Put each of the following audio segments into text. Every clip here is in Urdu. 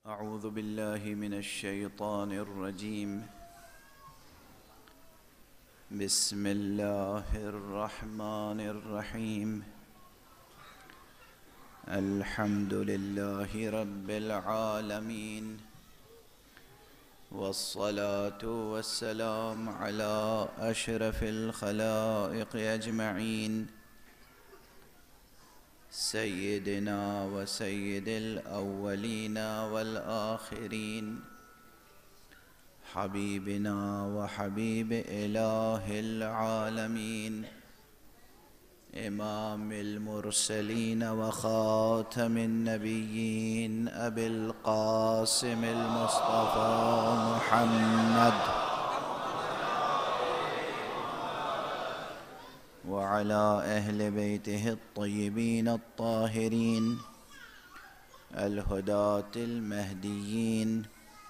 أعوذ بالله من الشيطان الرجيم. بسم الله الرحمن الرحيم. الحمد لله رب العالمين، والصلاة والسلام على أشرف الخلائق أجمعين، سيدنا وسيد الأولين والآخرين، حبيبنا وحبيب إله العالمين، إمام المرسلين وخاتم النبيين، أبي القاسم المصطفى محمد، وعلى أهل بيته الطيبين الطاهرين الهداة المهديين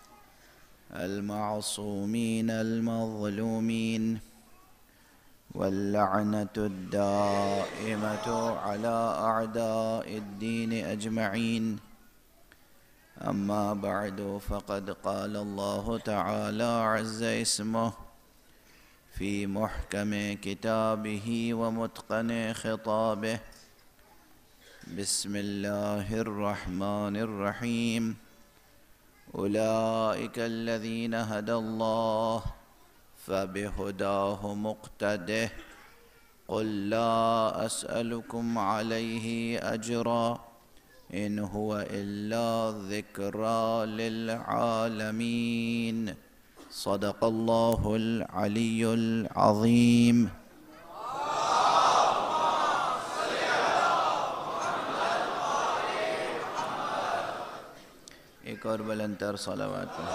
المعصومين المظلومين، واللعنة الدائمة على أعداء الدين أجمعين. أما بعد، فقد قال الله تعالى عز اسمه في محكم كتابه ومتقن خطابه: بسم الله الرحمن الرحيم. أولئك الذين هدى الله فبهداه مقتده. قل لا أسألكم عليه أجرا إن هو إلا ذكرى للعالمين. صدق الله العلي العظيم. ایک اور بلند تر صلوات پڑھیں.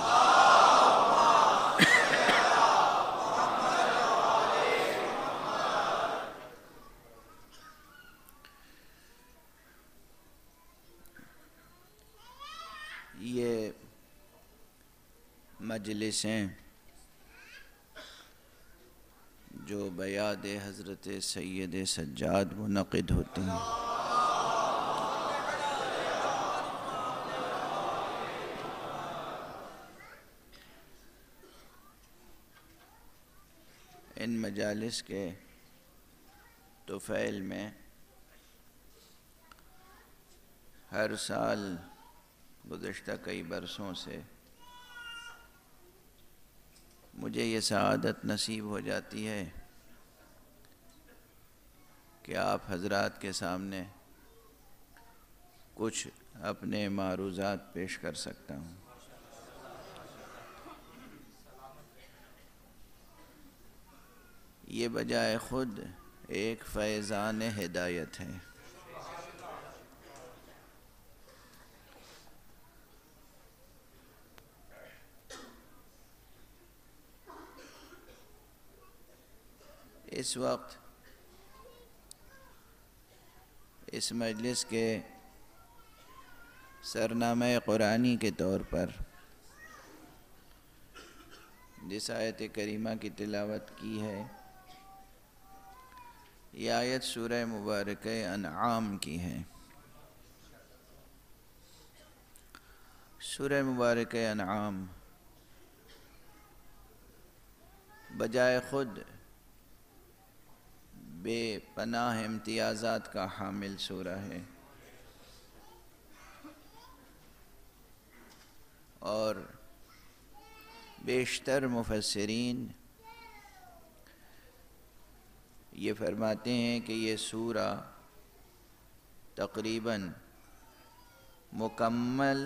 یہ مجلسیں جو بیاد حضرت سید سجاد منعقد ہوتی ہیں، ان مجالس کے طفیل میں ہر سال گزشتہ کئی برسوں سے مجھے یہ سعادت نصیب ہو جاتی ہے کہ آپ حضرات کے سامنے کچھ اپنے معروضات پیش کر سکتا ہوں. یہ بجائے خود ایک فیضان ہدایت ہے. اس وقت اس مجلس کے سرنامہ قرآنی کے طور پر جس آیت کریمہ کی تلاوت کی ہے، یہ آیت سورہ مبارکہ انعام کی ہے. سورہ مبارکہ انعام بجائے خود بے پناہ امتیازات کا حامل سورہ ہے، اور بیشتر مفسرین یہ فرماتے ہیں کہ یہ سورہ تقریباً مکمل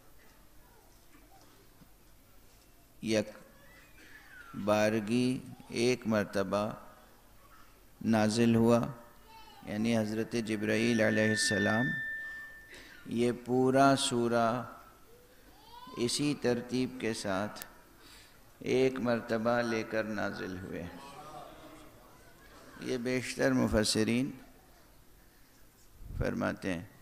یک بارگی ایک مرتبہ نازل ہوا، یعنی حضرت جبرائیل علیہ السلام یہ پورا سورہ اسی ترتیب کے ساتھ ایک مرتبہ لے کر نازل ہوئے. یہ بیشتر مفسرین فرماتے ہیں.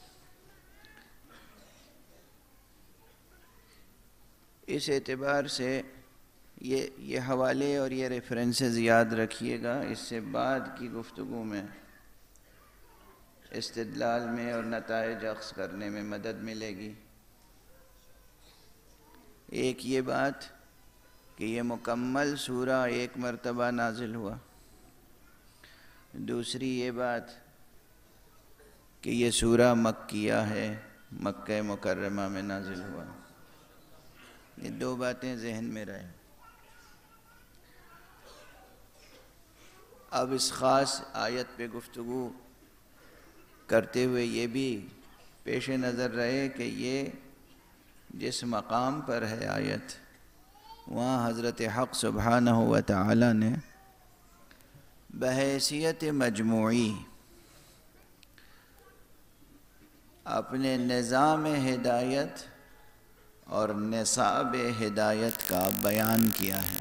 اس اعتبار سے یہ حوالے اور یہ ریفرنسز یاد رکھیے گا، اس سے بعد کی گفتگو میں استدلال میں اور نتائج اخذ کرنے میں مدد ملے گی. ایک یہ بات کہ یہ مکمل سورہ ایک مرتبہ نازل ہوا، دوسری یہ بات کہ یہ سورہ مکیہ ہے، مکہ مکرمہ میں نازل ہوا۔ یہ دو باتیں ذہن میں رہیں۔ اب اس خاص آیت پہ گفتگو کرتے ہوئے یہ بھی پیش نظر رہے کہ یہ جس مقام پر ہے آیت، وہاں حضرت حق سبحانہ و تعالی نے بحیثیت مجموعی اپنے نظام ہدایت اور نصاب ہدایت کا بیان کیا ہے۔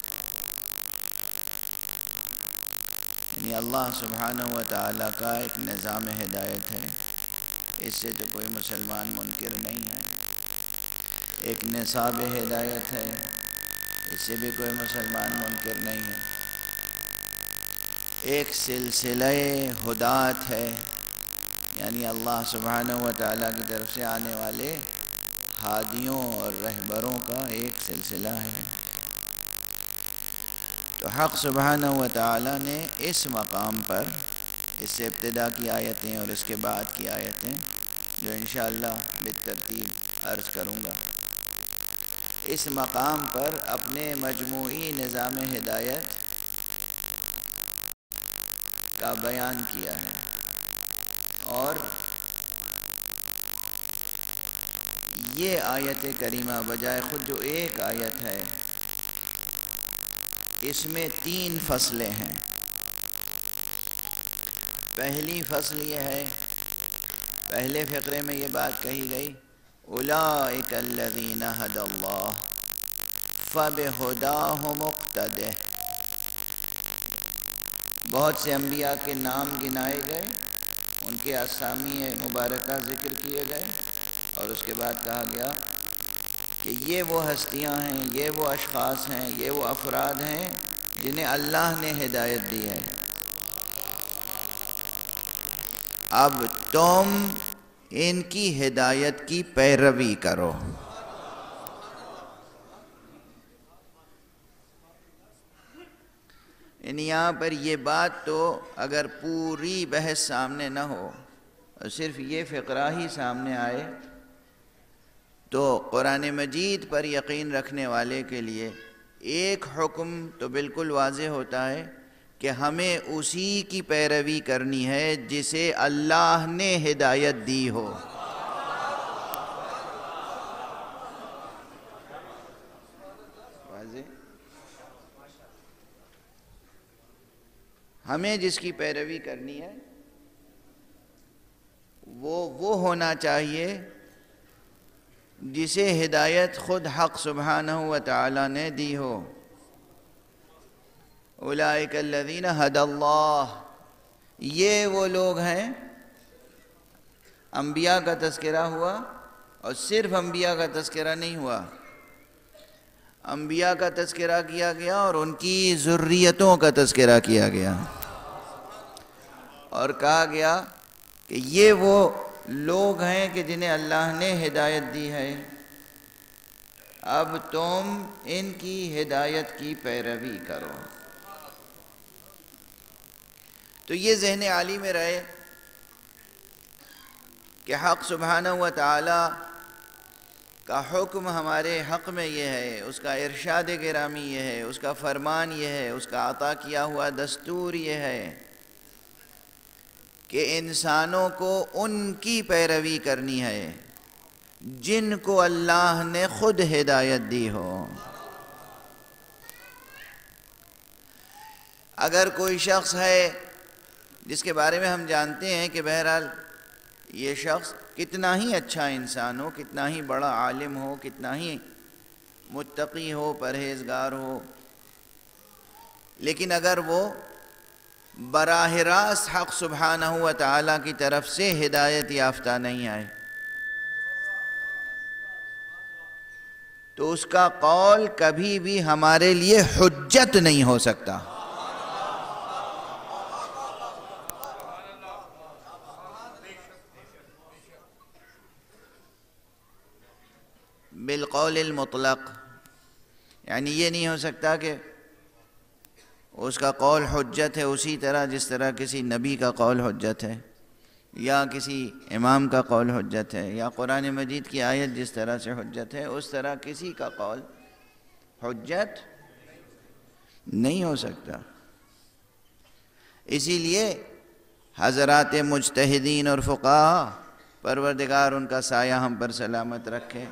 یعنی اللہ سبحانہ و تعالیٰ کا ایک نظام ہدایت ہے، اس سے تو کوئی مسلمان منکر نہیں ہے۔ ایک نصاب ہدایت ہے، اس سے بھی کوئی مسلمان منکر نہیں ہے۔ ایک سلسلہ ہدایت ہے، یعنی اللہ سبحانہ و تعالیٰ کی طرف سے آنے والے ہادیوں اور رہبروں کا ایک سلسلہ ہے۔ تو حق سبحانہ و تعالیٰ نے اس مقام پر، اس سے ابتدا کی آیتیں اور اس کے بعد کی آیتیں جو انشاءاللہ بالترتیب عرض کروں گا، اس مقام پر اپنے مجموعی نظام ہدایت کا بیان کیا ہے۔ اور یہ آیت کریمہ بجائے خود جو ایک آیت ہے، اس میں 3 فصلیں ہیں۔ پہلی فصل یہ ہے، پہلے فقرے میں یہ بات کہی گئی، اولئک الذین ھدی اللہ فبہداہ مقتدہ۔ بہت سے انبیاء کے نام گنائے گئے، ان کے اسامی مبارکہ ذکر کیے گئے، اور اس کے بعد کہا گیا کہ یہ وہ ہستیاں ہیں، یہ وہ اشخاص ہیں، یہ وہ افراد ہیں جنہیں اللہ نے ہدایت دی ہے۔ اب تم ان کی ہدایت کی پیروی کرو۔ یہاں پر یہ بات تو اگر پوری بحث سامنے نہ ہو اور صرف یہ فقرہ ہی سامنے آئے تو قرآن مجید پر یقین رکھنے والے کے لیے ایک حکم تو بالکل واضح ہوتا ہے کہ ہمیں اسی کی پیروی کرنی ہے جسے اللہ نے ہدایت دی ہو۔ واضح؟ ہمیں جس کی پیروی کرنی ہے وہ ہونا چاہیے جسے ہدایت خود حق سبحانہ و تعالی نے دی ہو۔ اولئک الذین ھدی اللہ، یہ وہ لوگ ہیں، انبیاء کا تذکرہ ہوا اور صرف انبیاء کا تذکرہ نہیں ہوا، انبیاء کا تذکرہ کیا گیا اور ان کی ذریتوں کا تذکرہ کیا گیا، اور کہا گیا کہ یہ وہ لوگ ہیں کہ جنہیں اللہ نے ہدایت دی ہے، اب تم ان کی ہدایت کی پیروی کرو۔ تو یہ ذہن عالی میں رہے کہ حق سبحانہ و تعالی کا حکم ہمارے حق میں یہ ہے، اس کا ارشاد گرامی یہ ہے، اس کا فرمان یہ ہے، اس کا عطا کیا ہوا دستور یہ ہے کہ انسانوں کو ان کی پیروی کرنی ہے جن کو اللہ نے خود ہدایت دی ہو۔ اگر کوئی شخص ہے جس کے بارے میں ہم جانتے ہیں کہ بہرحال یہ شخص کتنا ہی اچھا انسان ہو، کتنا ہی بڑا عالم ہو، کتنا ہی متقی ہو، پرہیزگار ہو، لیکن اگر وہ براہ راست حق سبحانہ و تعالیٰ کی طرف سے ہدایت یافتہ نہیں آئے تو اس کا قول کبھی بھی ہمارے لیے حجت نہیں ہو سکتا۔ بالقول المطلق، یعنی یہ نہیں ہو سکتا کہ اس کا قول حجت ہے اسی طرح جس طرح کسی نبی کا قول حجت ہے، یا کسی امام کا قول حجت ہے، یا قرآن مجید کی آیت جس طرح سے حجت ہے اس طرح کسی کا قول حجت نہیں ہو سکتا۔ اسی لیے حضرات مجتہدین اور فقہا، پروردگار ان کا سایہ ہم پر سلامت رکھے،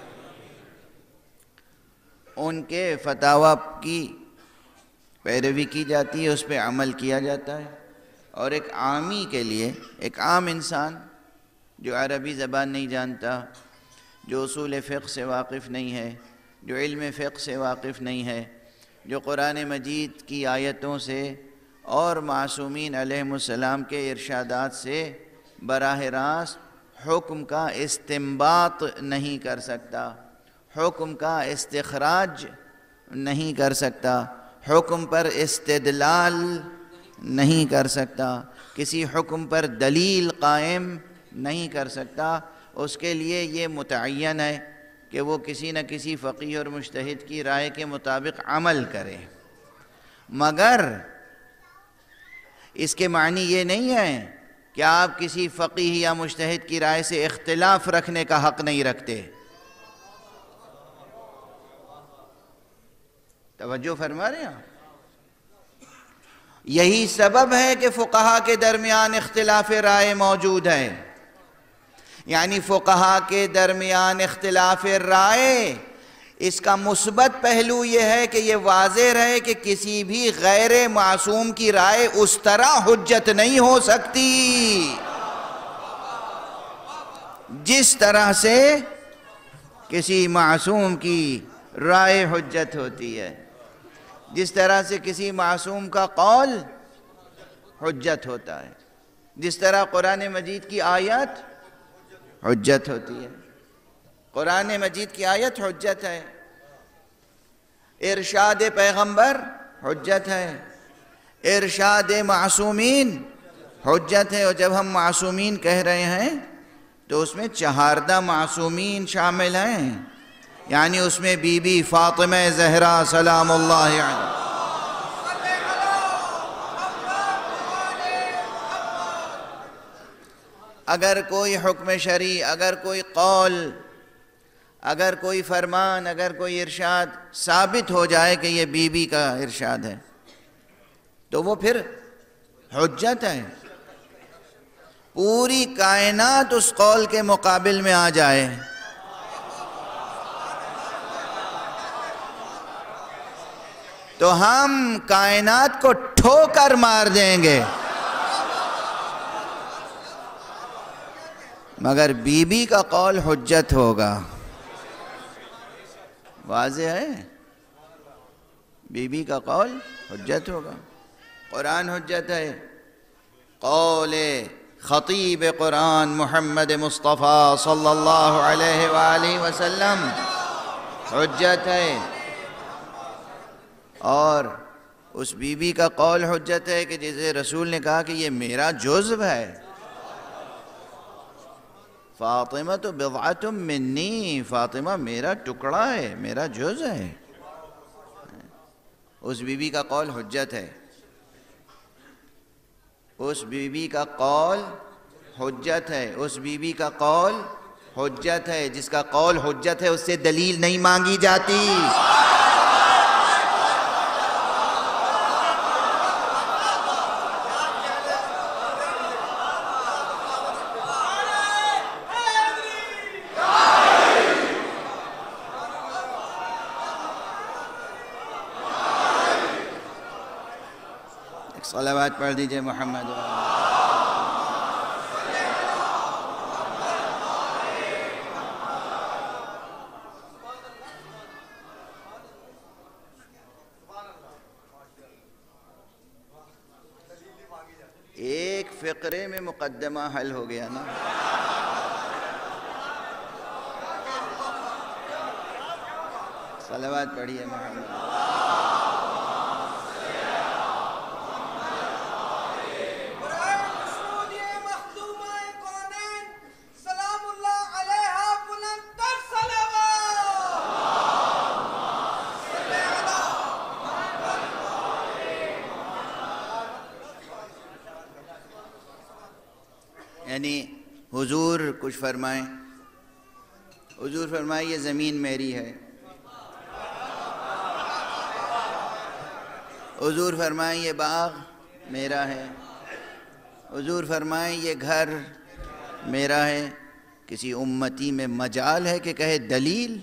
ان کے فتاویٰ کی پیروی کی جاتی ہے، اس پہ عمل کیا جاتا ہے۔ اور ایک عامی کے لیے، ایک عام انسان جو عربی زبان نہیں جانتا، جو اصول فقہ سے واقف نہیں ہے، جو علم فقہ سے واقف نہیں ہے، جو قرآن مجید کی آیتوں سے اور معصومین علیہم السلام کے ارشادات سے براہ راست حکم کا استنباط نہیں کر سکتا، حکم کا استخراج نہیں کر سکتا، حکم پر استدلال نہیں کر سکتا، کسی حکم پر دلیل قائم نہیں کر سکتا، اس کے لیے یہ متعین ہے کہ وہ کسی نہ کسی فقیہ اور مجتہد کی رائے کے مطابق عمل کرے۔ مگر اس کے معنی یہ نہیں ہے کہ آپ کسی فقیہ یا مجتہد کی رائے سے اختلاف رکھنے کا حق نہیں رکھتے۔ توجہ فرما رہے ہیں؟ یہی سبب ہے کہ فقہا کے درمیان اختلاف رائے موجود ہے، یعنی فقہا کے درمیان اختلاف رائے، اس کا مثبت پہلو یہ ہے کہ یہ واضح رہے کہ کسی بھی غیر معصوم کی رائے اس طرح حجت نہیں ہو سکتی جس طرح سے کسی معصوم کی رائے حجت ہوتی ہے، جس طرح سے کسی معصوم کا قول حجت ہوتا ہے، جس طرح قرآن مجید کی آیت حجت ہوتی ہے۔ قرآن مجید کی آیت حجت ہے، ارشاد پیغمبر حجت ہے، ارشاد معصومین حجت ہے۔ اور جب ہم معصومین کہہ رہے ہیں تو اس میں چہاردہ معصومین شامل ہیں، یعنی اس میں بی بی فاطمہ زہرا سلام اللہ علیہا، اگر کوئی حکم شرعی، اگر کوئی قول، اگر کوئی فرمان، اگر کوئی ارشاد ثابت ہو جائے کہ یہ بی بی کا ارشاد ہے تو وہ پھر حجت ہے۔ پوری کائنات اس قول کے مقابل میں آ جائے تو ہم کائنات کو ٹھوکر مار دیں گے، مگر بی بی کا قول حجت ہوگا۔ واضح ہے؟ بی بی کا قول حجت ہوگا۔ قرآن حجت ہے، قول خطیب قرآن محمد مصطفیٰ صلی اللہ علیہ وآلہ وسلم حجت ہے، اور اس بی بی کا قول حجت ہے کہ جسے رسول نے کہا کہ یہ میرا جزو ہے، فاطمہ تو بضعۃ منی، فاطمہ میرا ٹکڑا ہے، میرا جز ہے، اس بی بی کا قول حجت ہے، اس بی بی کا قول حجت ہے، اس بی بی کا قول حجت ہے۔ جس کا قول حجت ہے اس سے دلیل نہیں مانگی جاتی۔ صلوات پڑھ دیجئے محمد۔ ایک فقرے میں مقدمہ حل ہو گیا نا۔ صلوات پڑھیے محمد۔ یعنی حضور کچھ فرمائیں. حضور فرمائے یہ زمین میری ہے. حضور فرمائیں یہ باغ میرا ہے. حضور فرمائیں یہ گھر میرا ہے. کسی امتی میں مجال ہے کہ کہے دلیل؟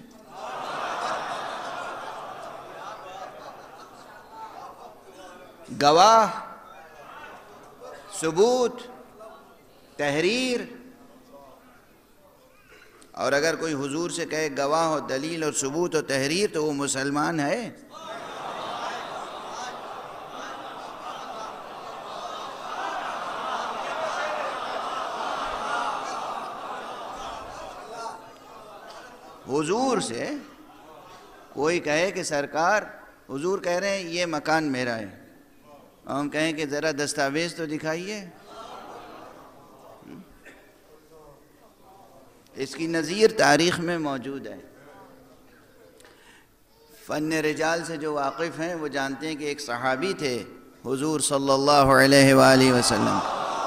گواہ، ثبوت، تحریر. اور اگر کوئی حضور سے کہے گواہ و دلیل اور ثبوت و تحریر تو وہ مسلمان ہے؟ حضور سے کوئی کہے کہ سرکار، حضور کہہ رہے ہیں یہ مکان میرا ہے، اور ہم کہیں کہ ذرا دستاویز تو دکھائیے. اس کی نظیر تاریخ میں موجود ہے. فن رجال سے جو واقف ہیں وہ جانتے ہیں کہ ایک صحابی تھے حضور صلی اللہ علیہ وآلہ وسلم،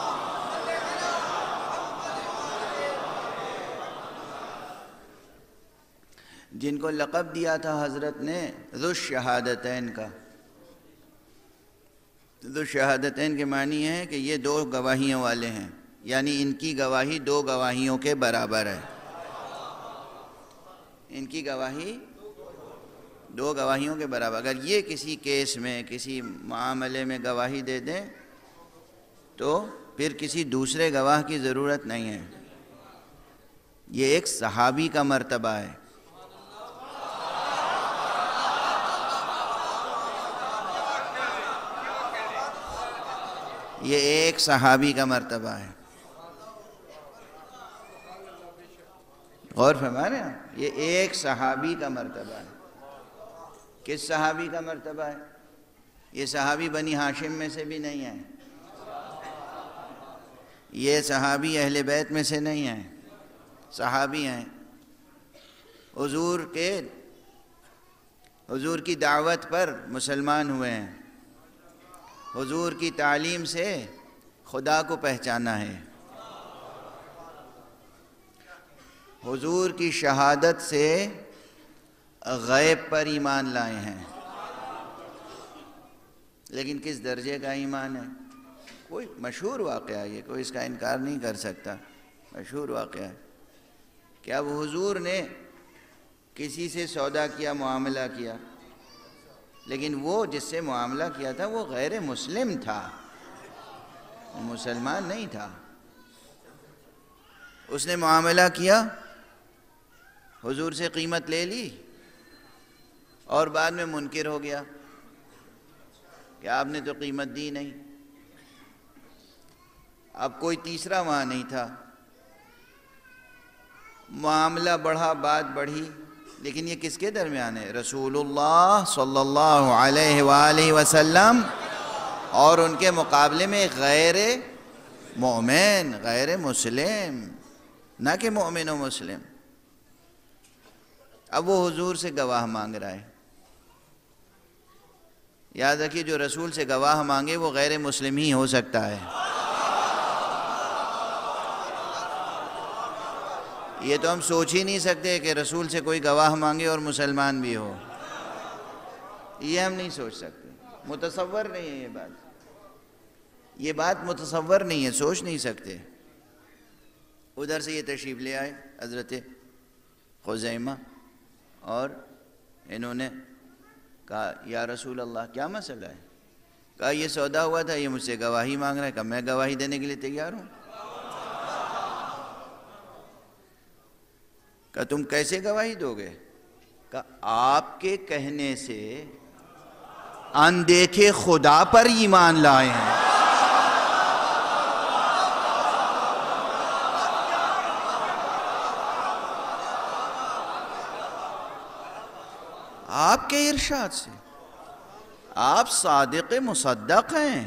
جن کو لقب دیا تھا حضرت نے ذو الشہادتین کا. ذو الشہادتین کے معنی ہے کہ یہ دو گواہیوں والے ہیں، یعنی ان کی گواہی دو گواہیوں کے برابر ہے. ان کی گواہی دو گواہیوں کے برابر. اگر یہ کسی کیس میں، کسی معاملے میں گواہی دے دیں تو پھر کسی دوسرے گواہ کی ضرورت نہیں ہے. یہ ایک صحابی کا مرتبہ ہے. یہ ایک صحابی کا مرتبہ ہے. غور فرما رہے ہیں؟ یہ ایک صحابی کا مرتبہ ہے. کس صحابی کا مرتبہ ہے؟ یہ صحابی بنی ہاشم میں سے بھی نہیں ہے، یہ صحابی اہل بیت میں سے نہیں ہیں، صحابی ہیں. حضور کی دعوت پر مسلمان ہوئے ہیں. حضور کی تعلیم سے خدا کو پہچانا ہے. حضور کی شہادت سے غیب پر ایمان لائے ہیں. لیکن کس درجے کا ایمان ہے؟ کوئی مشہور واقعہ ہے، یہ کوئی اس کا انکار نہیں کر سکتا. مشہور واقعہ ہے کہ اب حضور نے کسی سے سودا کیا، معاملہ کیا، لیکن وہ جس سے معاملہ کیا تھا وہ غیر مسلم تھا، مسلمان نہیں تھا. اس نے معاملہ کیا، حضور سے قیمت لے لی اور بعد میں منکر ہو گیا کہ آپ نے تو قیمت دی نہیں. اب کوئی تیسرا وہاں نہیں تھا. معاملہ بڑھا، بات بڑھی، لیکن یہ کس کے درمیان ہے؟ رسول اللہ صلی اللہ علیہ وآلہ وسلم اور ان کے مقابلے میں غیر مومن، غیر مسلم، نہ کہ مومن و مسلم. اب وہ حضور سے گواہ مانگ رہا ہے. یاد رکھیے جو رسول سے گواہ مانگے وہ غیر مسلم ہی ہو سکتا ہے. یہ تو ہم سوچ ہی نہیں سکتے کہ رسول سے کوئی گواہ مانگے اور مسلمان بھی ہو. یہ ہم نہیں سوچ سکتے، متصور نہیں ہے یہ بات. یہ بات متصور نہیں ہے، سوچ نہیں سکتے. ادھر سے یہ تشریف لے آئے حضرت خزیمہ اور انہوں نے کہا یا رسول اللہ کیا مسئلہ ہے؟ کہا یہ سودا ہوا تھا، یہ مجھ سے گواہی مانگ رہا ہے. کہا میں گواہی دینے کے لیے تیار ہوں. کہا تم کیسے گواہی دو گے؟ کہا آپ کے کہنے سے اندیکھے خدا پر ایمان لائے ہیں. آپ کے ارشاد سے. آپ صادق مصدق ہیں،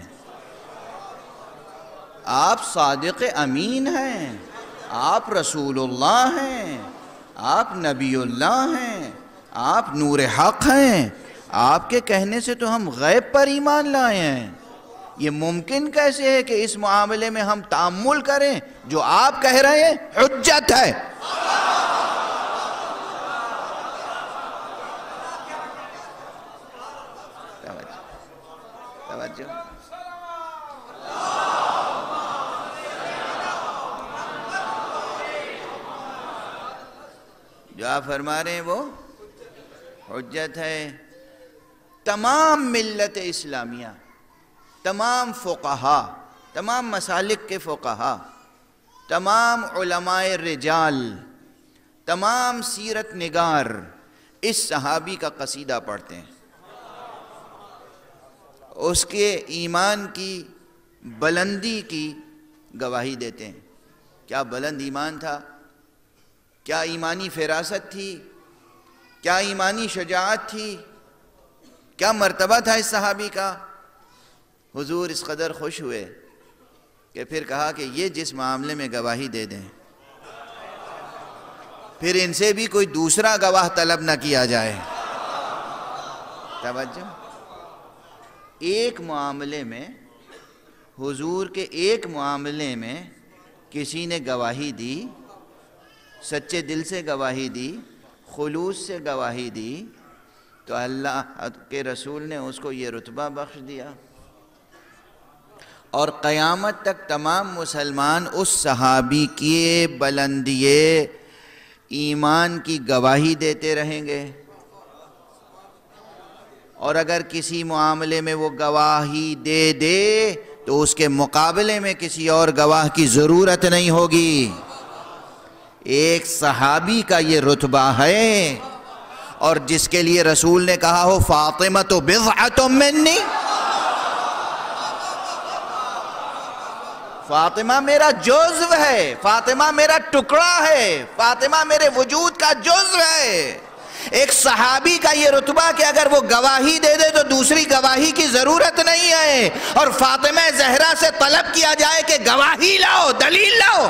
آپ صادق امین ہیں، آپ رسول اللہ ہیں، آپ نبی اللہ ہیں، آپ نور حق ہیں. آپ کے کہنے سے تو ہم غیب پر ایمان لائے ہیں. یہ ممکن کیسے ہے کہ اس معاملے میں ہم تأمل کریں؟ جو آپ کہہ رہے ہیں حجت ہے. توجہ. جو آپ فرما رہے ہیں وہ حجت ہے. تمام ملت اسلامیہ، تمام فقہا، تمام مسالک کے فقہا، تمام علماء رجال، تمام سیرت نگار اس صحابی کا قصیدہ پڑھتے ہیں، اس کے ایمان کی بلندی کی گواہی دیتے ہیں. کیا بلند ایمان تھا، کیا ایمانی فراست تھی، کیا ایمانی شجاعت تھی، کیا مرتبہ تھا اس صحابی کا. حضور اس قدر خوش ہوئے کہ پھر کہا کہ یہ جس معاملے میں گواہی دے دیں پھر ان سے بھی کوئی دوسرا گواہ طلب نہ کیا جائے. توجہ. ایک معاملے میں، حضور کے ایک معاملے میں کسی نے گواہی دی، سچے دل سے گواہی دی، خلوص سے گواہی دی، تو اللہ کے رسول نے اس کو یہ رتبہ بخش دیا. اور قیامت تک تمام مسلمان اس صحابی کی بلندی ایمان کی گواہی دیتے رہیں گے. اور اگر کسی معاملے میں وہ گواہی دے دے تو اس کے مقابلے میں کسی اور گواہ کی ضرورت نہیں ہوگی. ایک صحابی کا یہ رتبہ ہے، اور جس کے لیے رسول نے کہا ہو فاطمہ تو بضعۃ منی، فاطمہ میرا جزو ہے، فاطمہ میرا ٹکڑا ہے، فاطمہ میرے وجود کا جزو ہے. ایک صحابی کا یہ رتبہ کہ اگر وہ گواہی دے دے تو دوسری گواہی کی ضرورت نہیں ہے، اور فاطمہ زہرا سے طلب کیا جائے کہ گواہی لاؤ، دلیل لاؤ.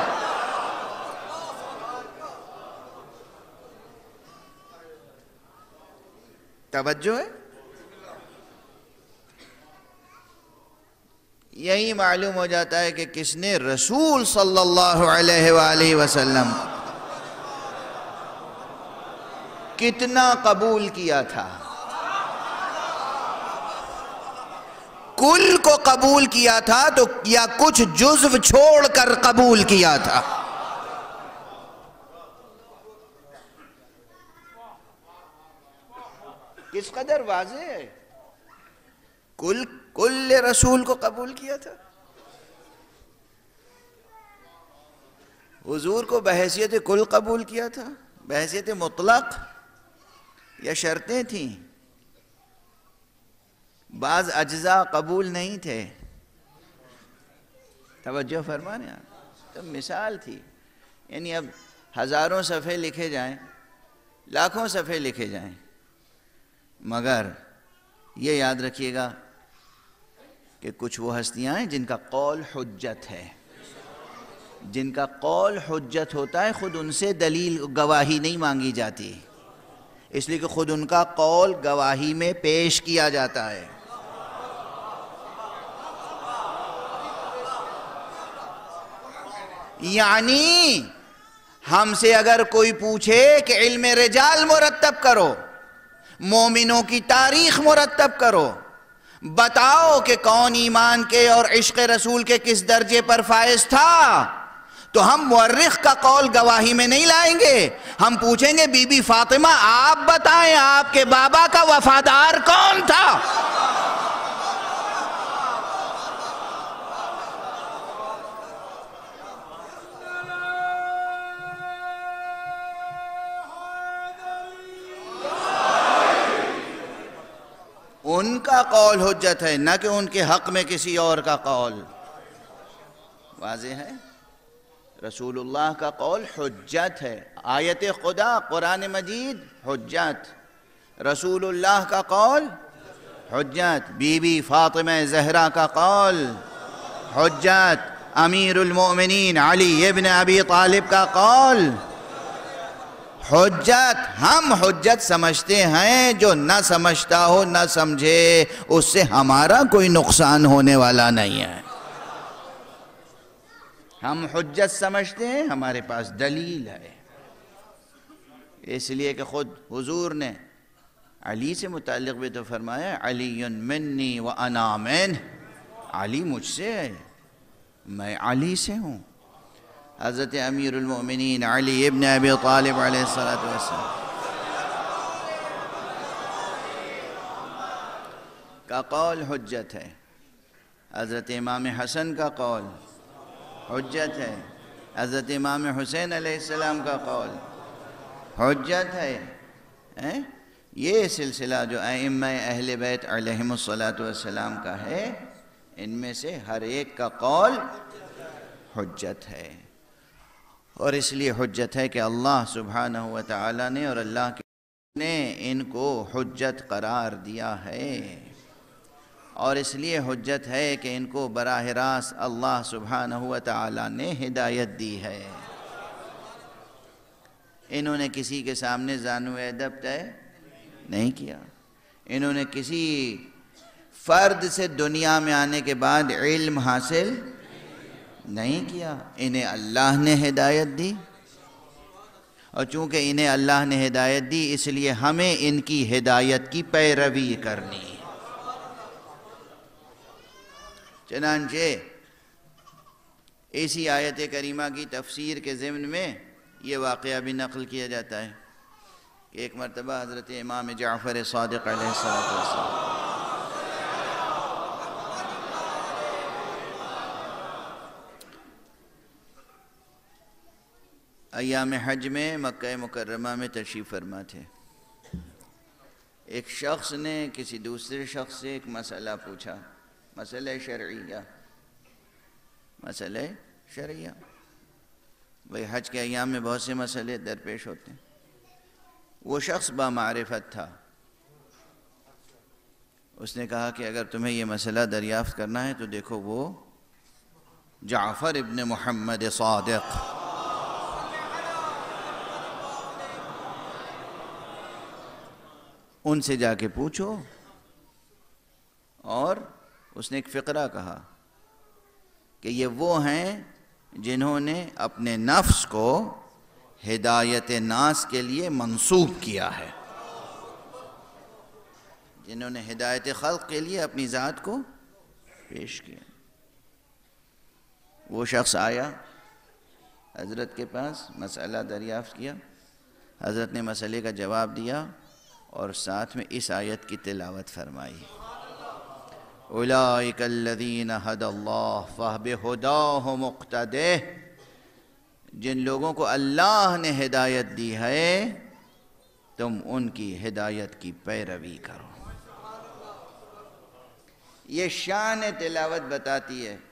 توجہ ہے. یہی معلوم ہو جاتا ہے کہ کس نے رسول صلی اللہ علیہ وآلہ وسلم کتنا قبول کیا تھا. کل کو قبول کیا تھا تو یا کچھ جزو چھوڑ کر قبول کیا تھا. کس قدر واضح ہے. کل رسول کو قبول کیا تھا. حضور کو بحیثیت کل قبول کیا تھا، بحیثیت مطلق، یا شرطیں تھیں. بعض اجزاء قبول نہیں تھے. توجہ فرمانے تو مثال تھی. یعنی اب ہزاروں صفحے لکھے جائیں، لاکھوں صفحے لکھے جائیں، مگر یہ یاد رکھیے گا کہ کچھ وہ ہستیاں ہیں جن کا قول حجت ہے. جن کا قول حجت ہوتا ہے خود ان سے دلیل گواہی نہیں مانگی جاتی، اس لیے کہ خود ان کا قول گواہی میں پیش کیا جاتا ہے. یعنی ہم سے اگر کوئی پوچھے کہ علم رجال مرتب کرو، مومنوں کی تاریخ مرتب کرو، بتاؤ کہ کون ایمان کے اور عشق رسول کے کس درجے پر فائز تھا، تو ہم مورخ کا قول گواہی میں نہیں لائیں گے. ہم پوچھیں گے بی بی فاطمہ آپ بتائیں آپ کے بابا کا وفادار کون تھا. ان کا قول حجت ہے، نہ کہ ان کے حق میں کسی اور کا قول. واضح ہے. رسول اللہ کا قول حجت ہے. آیت خدا قرآن مجید حجت، رسول اللہ کا قول حجت، بی بی فاطمہ زہرا کا قول حجت، امیر المؤمنین علی ابن ابی طالب کا قول حجت ہم حجت سمجھتے ہیں، جو نہ سمجھتا ہو نہ سمجھے اس سے ہمارا کوئی نقصان ہونے والا نہیں ہے۔ ہم حجت سمجھتے ہیں، ہمارے پاس دلیل ہے، اس لیے کہ خود حضور نے علی سے متعلق بھی تو فرمایا علی منی وانا منہ، علی مجھ سے ہے، میں علی سے ہوں۔ حضرت امیر المؤمنین علی ابن ابی طالب علیہ السلام کا قول حجت ہے، حضرت امام حسن کا قول حجت ہے، حضرت امام حسین علیہ السلام کا قول حجت ہے۔ یہ سلسلہ جو ائمہ اہل بیت علیہم السلام کا ہے، ان میں سے ہر ایک کا قول حجت ہے، اور اس لیے حجت ہے کہ اللہ سبحانہ و تعالی نے اور اللہ نے ان کو حجت قرار دیا ہے، اور اس لیے حجت ہے کہ ان کو براہ راست اللہ سبحانہ و تعالی نے ہدایت دی ہے۔ انہوں نے کسی کے سامنے زانو ادب طے نہیں کیا، انہوں نے کسی فرد سے دنیا میں آنے کے بعد علم حاصل نہیں کیا، انہیں اللہ نے ہدایت دی، اور چونکہ انہیں اللہ نے ہدایت دی اس لیے ہمیں ان کی ہدایت کی پیروی کرنی ہے۔ چنانچہ اسی آیت کریمہ کی تفسیر کے ضمن میں یہ واقعہ بھی نقل کیا جاتا ہے کہ ایک مرتبہ حضرت امام جعفر صادق علیہ السلام ایام حج میں مکہ مکرمہ میں تشریف فرما تھے۔ ایک شخص نے کسی دوسرے شخص سے ایک مسئلہ پوچھا، مسئلہ شرعیہ، بھئی حج کے ایام میں بہت سے مسئلے درپیش ہوتے ہیں۔ وہ شخص بامعرفت تھا، اس نے کہا کہ اگر تمہیں یہ مسئلہ دریافت کرنا ہے تو دیکھو وہ جعفر ابن محمد صادق ان سے جا کے پوچھو۔ اور اس نے ایک فقرہ کہا کہ یہ وہ ہیں جنہوں نے اپنے نفس کو ہدایت ناس کے لیے منسوب کیا ہے، جنہوں نے ہدایت خلق کے لیے اپنی ذات کو پیش کیا۔ وہ شخص آیا حضرت کے پاس، مسئلہ دریافت کیا، حضرت نے مسئلے کا جواب دیا اور ساتھ میں اس آیت کی تلاوت فرمائی، اولئک الذین ھدی اللہ فبہداہ مقتدہ، جن لوگوں کو اللہ نے ہدایت دی ہے تم ان کی ہدایت کی پیروی کرو۔ یہ شان تلاوت بتاتی ہے،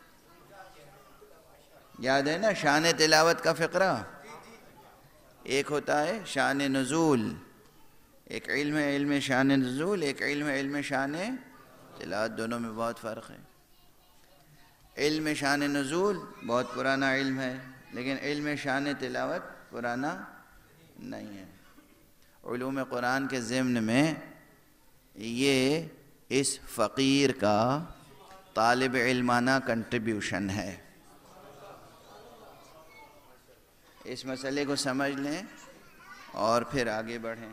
یاد ہے نا شان تلاوت کا فقرہ؟ ایک ہوتا ہے شان نزول، ایک علم شان نزول، ایک علم شان تلاوت، دونوں میں بہت فرق ہے۔ علم شان نزول بہت پرانا علم ہے، لیکن علم شان تلاوت پرانا نہیں ہے۔ علوم قرآن کے ضمن میں یہ اس فقیر کا طالب علمانہ کنٹریبیوشن ہے۔ اس مسئلے کو سمجھ لیں اور پھر آگے بڑھیں۔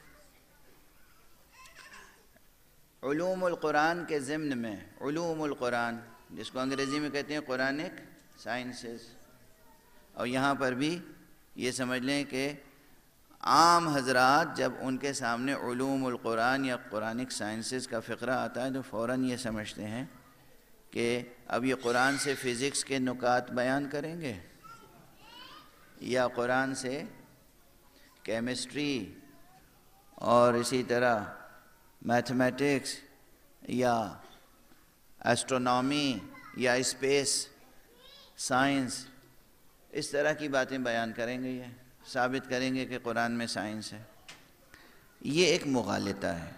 علوم القرآن کے ضمن میں، علوم القرآن جس کو انگریزی میں کہتے ہیں قرآنک سائنسز، اور یہاں پر بھی یہ سمجھ لیں کہ عام حضرات جب ان کے سامنے علوم القرآن یا قرآنک سائنسز کا فقرہ آتا ہے تو فوراً یہ سمجھتے ہیں کہ اب یہ قرآن سے فزکس کے نکات بیان کریں گے، یا قرآن سے کیمسٹری اور اسی طرح میتھمیٹکس یا ایسٹرونومی یا اسپیس سائنس اس طرح کی باتیں بیان کریں گے، یہ ثابت کریں گے کہ قرآن میں سائنس ہے۔ یہ ایک مغالطہ ہے۔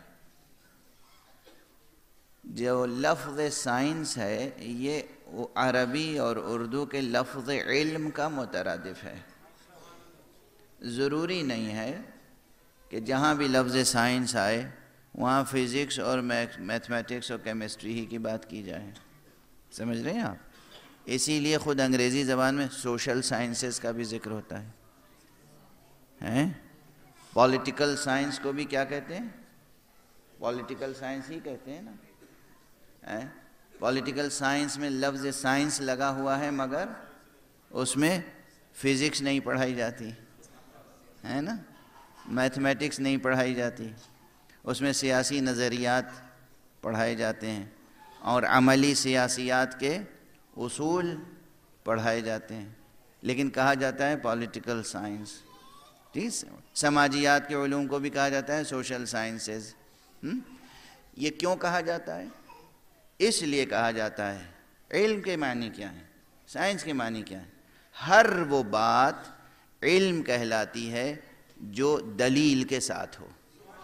جو لفظ سائنس ہے یہ عربی اور اردو کے لفظ علم کا مترادف ہے۔ ضروری نہیں ہے کہ جہاں بھی لفظ سائنس آئے وہاں فزکس اور میتھمیٹکس اور کیمسٹری ہی کی بات کی جائے. سمجھ رہے ہیں آپ؟ اسی لیے خود انگریزی زبان میں سوشل سائنسز کا بھی ذکر ہوتا ہے. پولیٹیکل سائنس کو بھی کیا کہتے ہیں؟ پولیٹیکل سائنس ہی کہتے ہیں نا. پولیٹیکل سائنس میں لفظ سائنس لگا ہوا ہے مگر اس میں فزکس نہیں پڑھائی جاتی ہے نا، میتھمیٹکس نہیں پڑھائی جاتی، اس میں سیاسی نظریات پڑھائے جاتے ہیں اور عملی سیاسیات کے اصول پڑھائے جاتے ہیں، لیکن کہا جاتا ہے پولیٹیکل سائنس. ٹھیک، سماجیات کے علوم کو بھی کہا جاتا ہے سوشل سائنسز. یہ کیوں کہا جاتا ہے؟ اس لیے کہا جاتا ہے. علم کے معنی کیا ہے؟ سائنس کے معنی کیا ہے؟ ہر وہ بات علم کہلاتی ہے جو دلیل کے ساتھ ہو.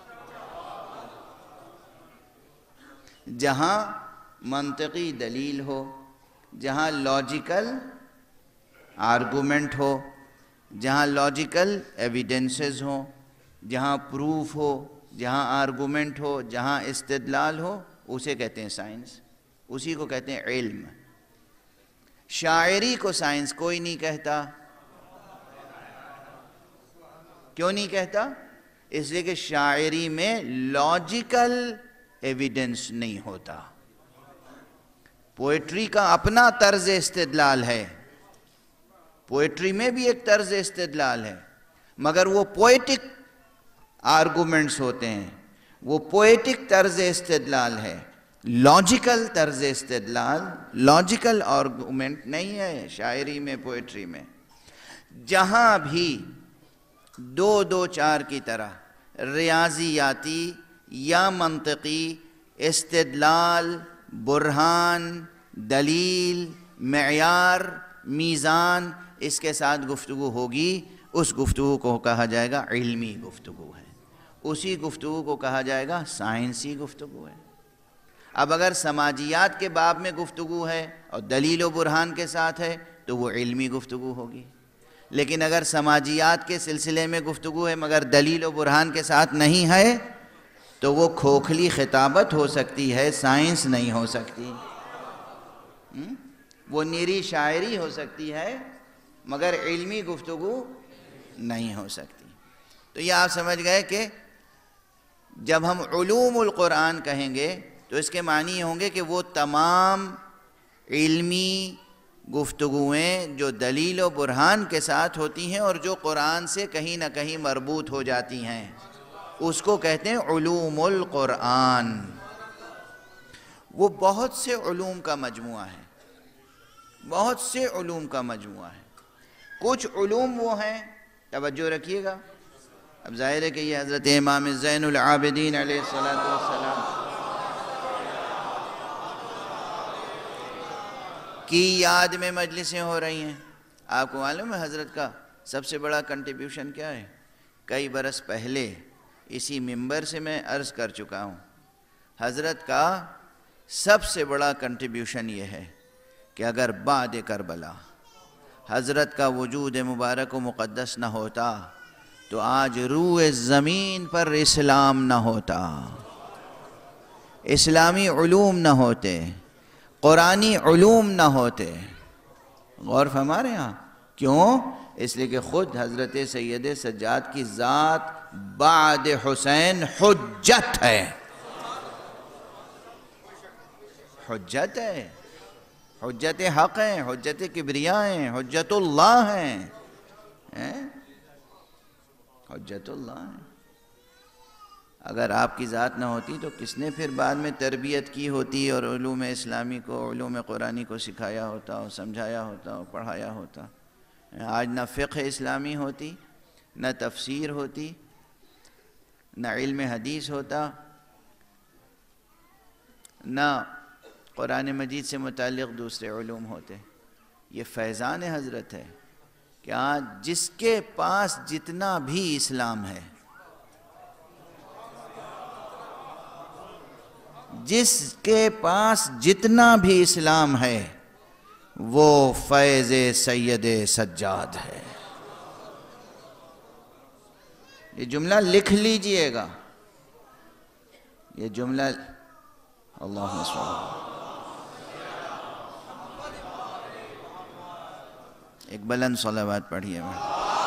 جہاں منطقی دلیل ہو، جہاں لاجیکل آرگومنٹ ہو، جہاں لاجیکل ایویڈنسز ہوں، جہاں پروف ہو، جہاں آرگومنٹ ہو، جہاں استدلال ہو، اسے کہتے ہیں سائنس، اسی کو کہتے ہیں علم. شاعری کو سائنس کوئی نہیں کہتا. کیوں نہیں کہتا؟ اس لیے کہ شاعری میں لاجیکل ایویڈنس نہیں ہوتا. پوئٹری کا اپنا طرز استدلال ہے، پوئٹری میں بھی ایک طرز استدلال ہے، مگر وہ پوئٹک آرگومنٹس ہوتے ہیں، وہ پوئٹک طرز استدلال ہے. لاجیکل طرز استدلال، لاجیکل آرگومنٹ نہیں ہے شاعری میں، پوئٹری میں. جہاں بھی دو دو چار کی طرح ریاضیاتی یا منطقی استدلال، برہان، دلیل، معیار، میزان اس کے ساتھ گفتگو ہوگی، اس گفتگو کو کہا جائے گا علمی گفتگو ہے، اسی گفتگو کو کہا جائے گا سائنسی گفتگو ہے. اب اگر سماجیات کے باب میں گفتگو ہے اور دلیل و برہان کے ساتھ ہے تو وہ علمی گفتگو ہوگی، لیکن اگر سماجیات کے سلسلے میں گفتگو ہے مگر دلیل و برہان کے ساتھ نہیں ہے تو وہ کھوکھلی خطابت ہو سکتی ہے، سائنس نہیں ہو سکتی. وہ نیری شاعری ہو سکتی ہے مگر علمی گفتگو نہیں ہو سکتی. تو یہ آپ سمجھ گئے کہ جب ہم علوم القرآن کہیں گے تو اس کے معنی ہوں گے کہ وہ تمام علمی گفتگویں جو دلیل و برہان کے ساتھ ہوتی ہیں اور جو قرآن سے کہیں نہ کہیں مربوط ہو جاتی ہیں، اس کو کہتے ہیں علوم القرآن. وہ بہت سے علوم کا مجموعہ ہے، بہت سے علوم کا مجموعہ ہے. کچھ علوم وہ ہیں، توجہ رکھیے گا، اب ظاہر ہے کہ یہ حضرت امام زین العابدین علیہ السلام کی یاد میں مجلسیں ہو رہی ہیں. آپ کو معلوم ہے حضرت کا سب سے بڑا کنٹریبیوشن کیا ہے؟ کئی برس پہلے اسی منبر سے میں عرض کر چکا ہوں، حضرت کا سب سے بڑا کنٹریبیوشن یہ ہے کہ اگر بعد کربلا حضرت کا وجود مبارک و مقدس نہ ہوتا تو آج روئے زمین پر اسلام نہ ہوتا، اسلامی علوم نہ ہوتے، قرآنی علوم نہ ہوتے. غور فرما رہے ہیں آپ؟ کیوں؟ اس لیے کہ خود حضرت سید سجاد کی ذات بعد حسین حجت ہے، حجت ہے، حجت حق ہیں، حجت کبریاء ہیں، حجت اللہ ہیں، حجت اللہ ہیں. اگر آپ کی ذات نہ ہوتی تو کس نے پھر بعد میں تربیت کی ہوتی اور علوم اسلامی کو، علوم قرآنی کو سکھایا ہوتا اور سمجھایا ہوتا اور پڑھایا ہوتا؟ آج نہ فقہ اسلامی ہوتی، نہ تفسیر ہوتی، نہ علم حدیث ہوتا، نہ قرآن مجید سے متعلق دوسرے علوم ہوتے. یہ فیضان حضرت ہے کہ آج جس کے پاس جتنا بھی اسلام ہے، جس کے پاس جتنا بھی اسلام ہے وہ فیض سید سجاد ہے. یہ جملہ لکھ لیجئے گا، یہ جملہ اللہم صل ایک بلند صلوات پڑھیے میں.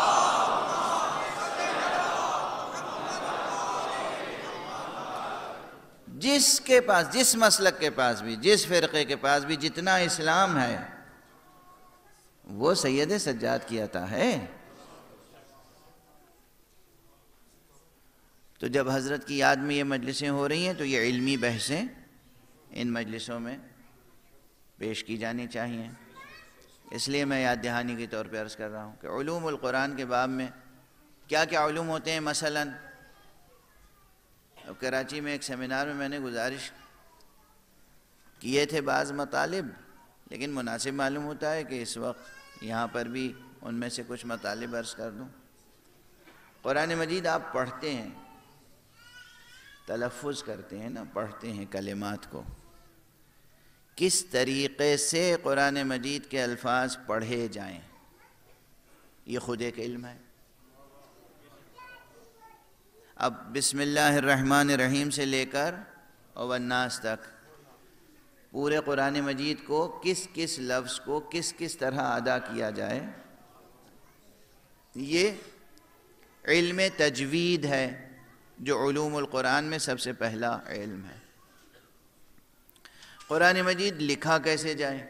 جس کے پاس، جس مسلک کے پاس بھی، جس فرقے کے پاس بھی جتنا اسلام ہے وہ سید سجاد کی عطا ہے. تو جب حضرت کی یاد میں یہ مجلسیں ہو رہی ہیں تو یہ علمی بحثیں ان مجلسوں میں پیش کی جانی چاہیے. اس لیے میں یاد دہانی کے طور پہ عرض کر رہا ہوں کہ علوم القرآن کے باب میں کیا کیا علوم ہوتے ہیں. مثلا اب کراچی میں ایک سیمینار میں نے گزارش کیے تھے بعض مطالب، لیکن مناسب معلوم ہوتا ہے کہ اس وقت یہاں پر بھی ان میں سے کچھ مطالب عرض کر دوں. قرآن مجید آپ پڑھتے ہیں، تلفظ کرتے ہیں نا، پڑھتے ہیں کلمات کو، کس طریقے سے قرآن مجید کے الفاظ پڑھے جائیں یہ خود ایک علم ہے. اب بسم اللہ الرحمن الرحیم سے لے کر والناس تک پورے قرآن مجید کو کس کس لفظ کو کس کس طرح ادا کیا جائے، یہ علم تجوید ہے جو علوم القرآن میں سب سے پہلا علم ہے. قرآن مجید لکھا کیسے جائے،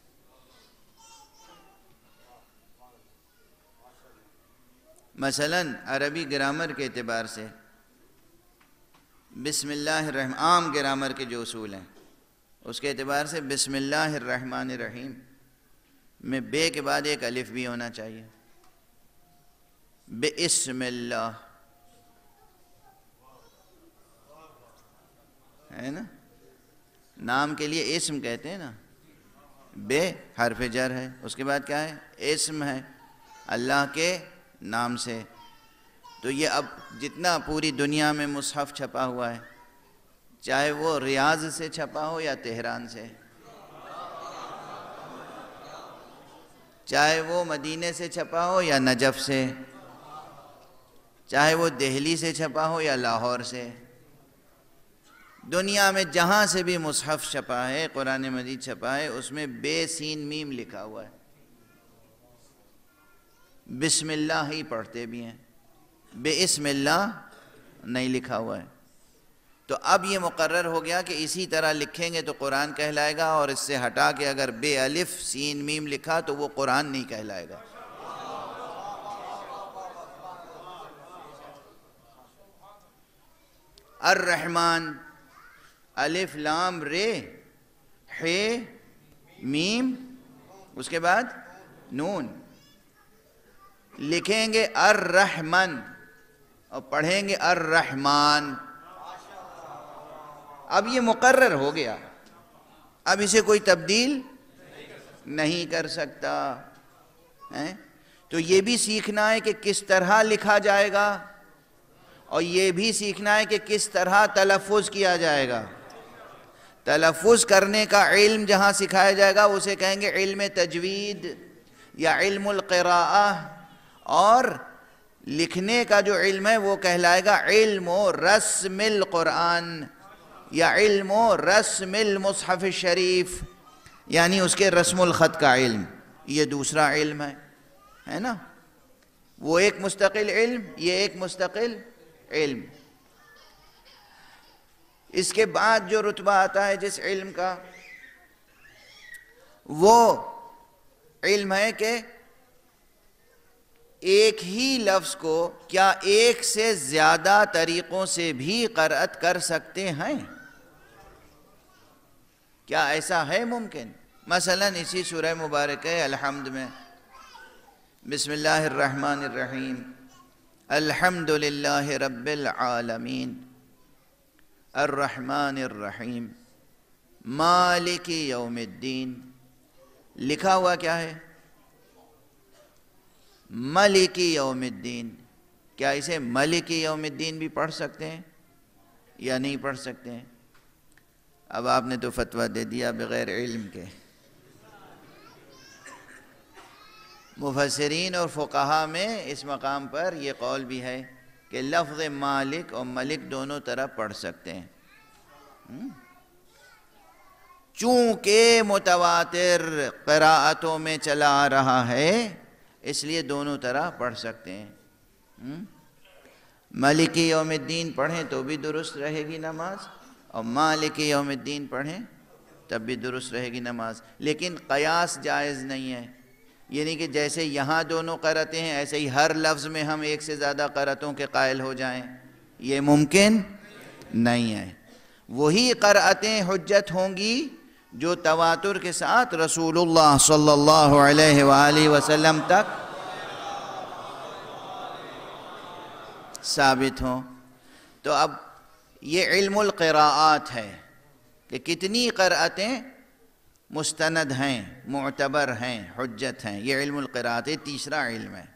مثلا عربی گرامر کے اعتبار سے بسم اللہ الرحمن، عام گرامر کے جو اصول ہیں اس کے اعتبار سے بسم اللہ الرحمن الرحیم میں بے کے بعد ایک الف بھی ہونا چاہیے. بسم اللہ ہے نا، نام کے لیے اسم کہتے ہیں نا، بے حرف جر ہے، اس کے بعد کیا ہے، اسم ہے اللہ کے نام سے. تو یہ اب جتنا پوری دنیا میں مصحف چھپا ہوا ہے، چاہے وہ ریاض سے چھپا ہو یا تہران سے، چاہے وہ مدینے سے چھپا ہو یا نجف سے، چاہے وہ دہلی سے چھپا ہو یا لاہور سے، دنیا میں جہاں سے بھی مصحف چھپا ہے، قرآن مجید چھپا ہے، اس میں بے سین میم لکھا ہوا ہے. بسم اللہ ہی پڑھتے بھی ہیں، بے اسم اللہ نہیں لکھا ہوا ہے. تو اب یہ مقرر ہو گیا کہ اسی طرح لکھیں گے تو قرآن کہلائے گا، اور اس سے ہٹا کے اگر بے الف سین میم لکھا تو وہ قرآن نہیں کہلائے گا. الرحمن الف لام رے ح میم اس کے بعد نون، لکھیں گے الرحمن اور پڑھیں گے الرحمن. اب یہ مقرر ہو گیا، اب اسے کوئی تبدیل نہیں کر سکتا. تو یہ بھی سیکھنا ہے کہ کس طرح لکھا جائے گا، اور یہ بھی سیکھنا ہے کہ کس طرح تلفظ کیا جائے گا. تلفظ کرنے کا علم جہاں سکھایا جائے گا اسے کہیں گے علم تجوید یا علم القراءہ، اور لکھنے کا جو علم ہے وہ کہلائے گا علم و رسم القرآن یا علم و رسم المصحف الشریف، یعنی اس کے رسم الخط کا علم. یہ دوسرا علم ہے نا، وہ ایک مستقل علم، یہ ایک مستقل علم. اس کے بعد جو رتبہ آتا ہے جس علم کا، وہ علم ہے کہ ایک ہی لفظ کو کیا ایک سے زیادہ طریقوں سے بھی قرأت کر سکتے ہیں، کیا ایسا ہے ممکن؟ مثلا اسی سورہ مبارکہ الحمد میں بسم اللہ الرحمن الرحیم الحمد للہ رب العالمین الرحمن الرحیم مالک یوم الدین، لکھا ہوا کیا ہے؟ مالک یوم الدین. کیا اسے مالک یوم الدین بھی پڑھ سکتے ہیں یا نہیں پڑھ سکتے ہیں؟ اب آپ نے تو فتویٰ دے دیا بغیر علم کے. مفسرین اور فقہا میں اس مقام پر یہ قول بھی ہے کہ لفظ مالک اور ملک دونوں طرح پڑھ سکتے ہیں، چونکہ متواتر قراءتوں میں چلا آ رہا ہے اس لیے دونوں طرح پڑھ سکتے ہیں۔ مالکی یوم الدین پڑھیں تو بھی درست رہے گی نماز، اور مالکی یوم الدین پڑھیں تب بھی درست رہے گی نماز، لیکن قیاس جائز نہیں ہے، یعنی کہ جیسے یہاں دونوں قرأتیں ہیں ایسے ہی ہر لفظ میں ہم ایک سے زیادہ قرأتوں کے قائل ہو جائیں، یہ ممکن نہیں ہے۔ وہی قرأتیں حجت ہوں گی جو تواتر کے ساتھ رسول اللہ صلی اللہ علیہ وآلہ وسلم تک ثابت ہوں۔ تو اب یہ علم القراءات ہے کہ کتنی قرأتیں مستند ہیں، معتبر ہیں، حجت ہیں، یہ علم القراءات، یہ تیسرا علم ہے۔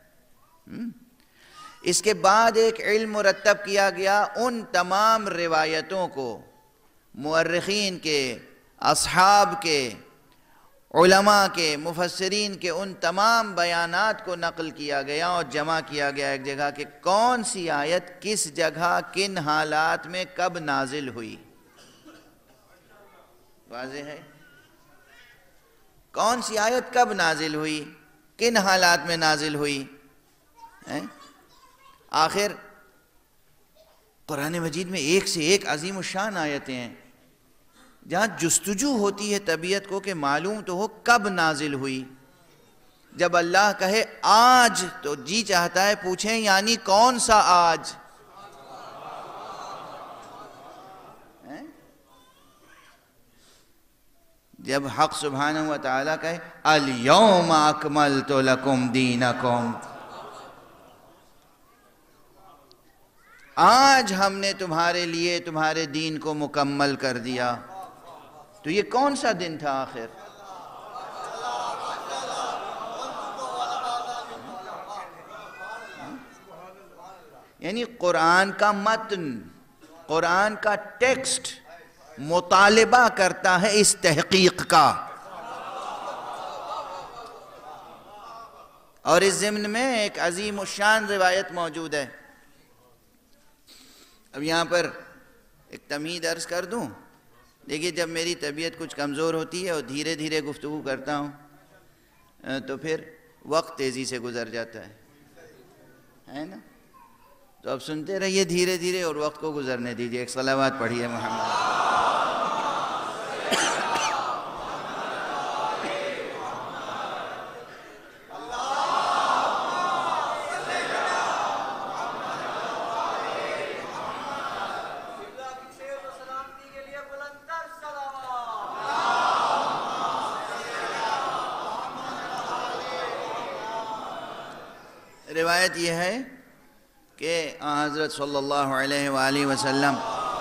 اس کے بعد ایک علم مرتب کیا گیا ان تمام روایتوں کو مورخین کے، اصحاب کے، علماء کے، مفسرین کے ان تمام بیانات کو نقل کیا گیا اور جمع کیا گیا ایک جگہ کہ کون سی آیت کس جگہ کن حالات میں کب نازل ہوئی۔ واضح ہے؟ کون سی آیت کب نازل ہوئی، کن حالات میں نازل ہوئی۔ آخر قرآن مجید میں ایک سے ایک عظیم الشان آیتیں ہیں جہاں جستجو ہوتی ہے طبیعت کو کہ معلوم تو ہو کب نازل ہوئی۔ جب اللہ کہے آج تو جی چاہتا ہے پوچھیں یعنی کون سا آج؟ جب حق سبحانہ و تعالیٰ کہے الیوم اکملت لکم دینکم، آج ہم نے تمہارے لیے تمہارے دین کو مکمل کر دیا، تو یہ کون سا دن تھا آخر؟ یعنی قرآن کا متن، قرآن کا ٹیکسٹ مطالبہ کرتا ہے اس تحقیق کا، اور اس ضمن میں ایک عظیم الشان روایت موجود ہے۔ اب یہاں پر ایک تمہید عرض کر دوں، دیکھیے جب میری طبیعت کچھ کمزور ہوتی ہے اور دھیرے دھیرے گفتگو کرتا ہوں تو پھر وقت تیزی سے گزر جاتا ہے نا؟ تو اب سنتے رہیے دھیرے دھیرے اور وقت کو گزرنے دیجیے۔ ایک صلوات پڑھیے محمد۔ روایت یہ ہے کہ حضرت صلی اللہ علیہ وآلہ وسلم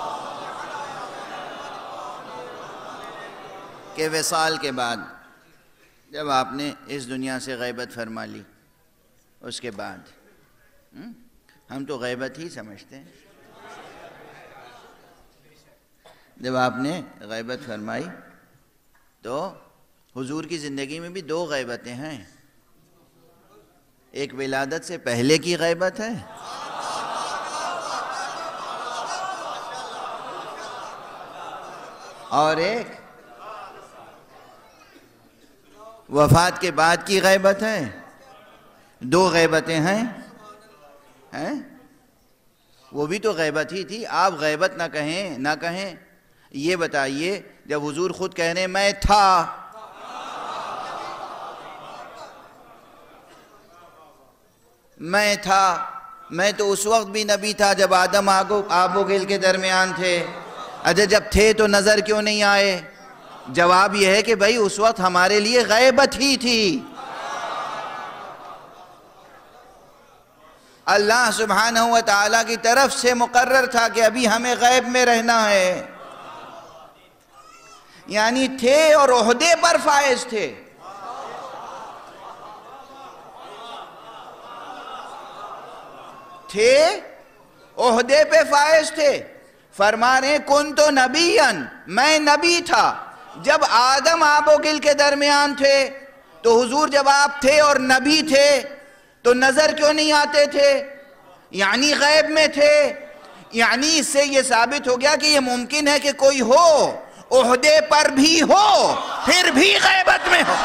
کے وصال کے بعد جب آپ نے اس دنیا سے غیبت فرما لی، اس کے بعد ہم تو غیبت ہی سمجھتے ہیں، جب آپ نے غیبت فرمائی تو حضور کی زندگی میں بھی دو غیبتیں ہیں، ایک ولادت سے پہلے کی غیبت ہے اور ایک وفات کے بعد کی غیبت ہے، دو غیبتیں ہیں۔ وہ بھی تو غیبت ہی تھی، آپ غیبت نہ کہیں، یہ بتائیے جب حضور خود کہہ رہے میں تھا، میں تو اس وقت بھی نبی تھا جب آدم آب و گل کے درمیان تھے، اچھا جب تھے تو نظر کیوں نہیں آئے؟ جواب یہ ہے کہ بھائی اس وقت ہمارے لیے غیبت ہی تھی، اللہ سبحانہ و تعالیٰ کی طرف سے مقرر تھا کہ ابھی ہمیں غیب میں رہنا ہے، یعنی تھے اور عہدے پر فائز تھے۔ عہدے پہ فائز تھے، فرما رہے کن تو نبیًا، میں نبی تھا جب آدم آب و گل کے درمیان تھے، تو حضور جب آپ تھے اور نبی تھے تو نظر کیوں نہیں آتے تھے؟ یعنی غیب میں تھے، یعنی اس سے یہ ثابت ہو گیا کہ یہ ممکن ہے کہ کوئی ہو عہدے پر بھی ہو پھر بھی غیبت میں ہو۔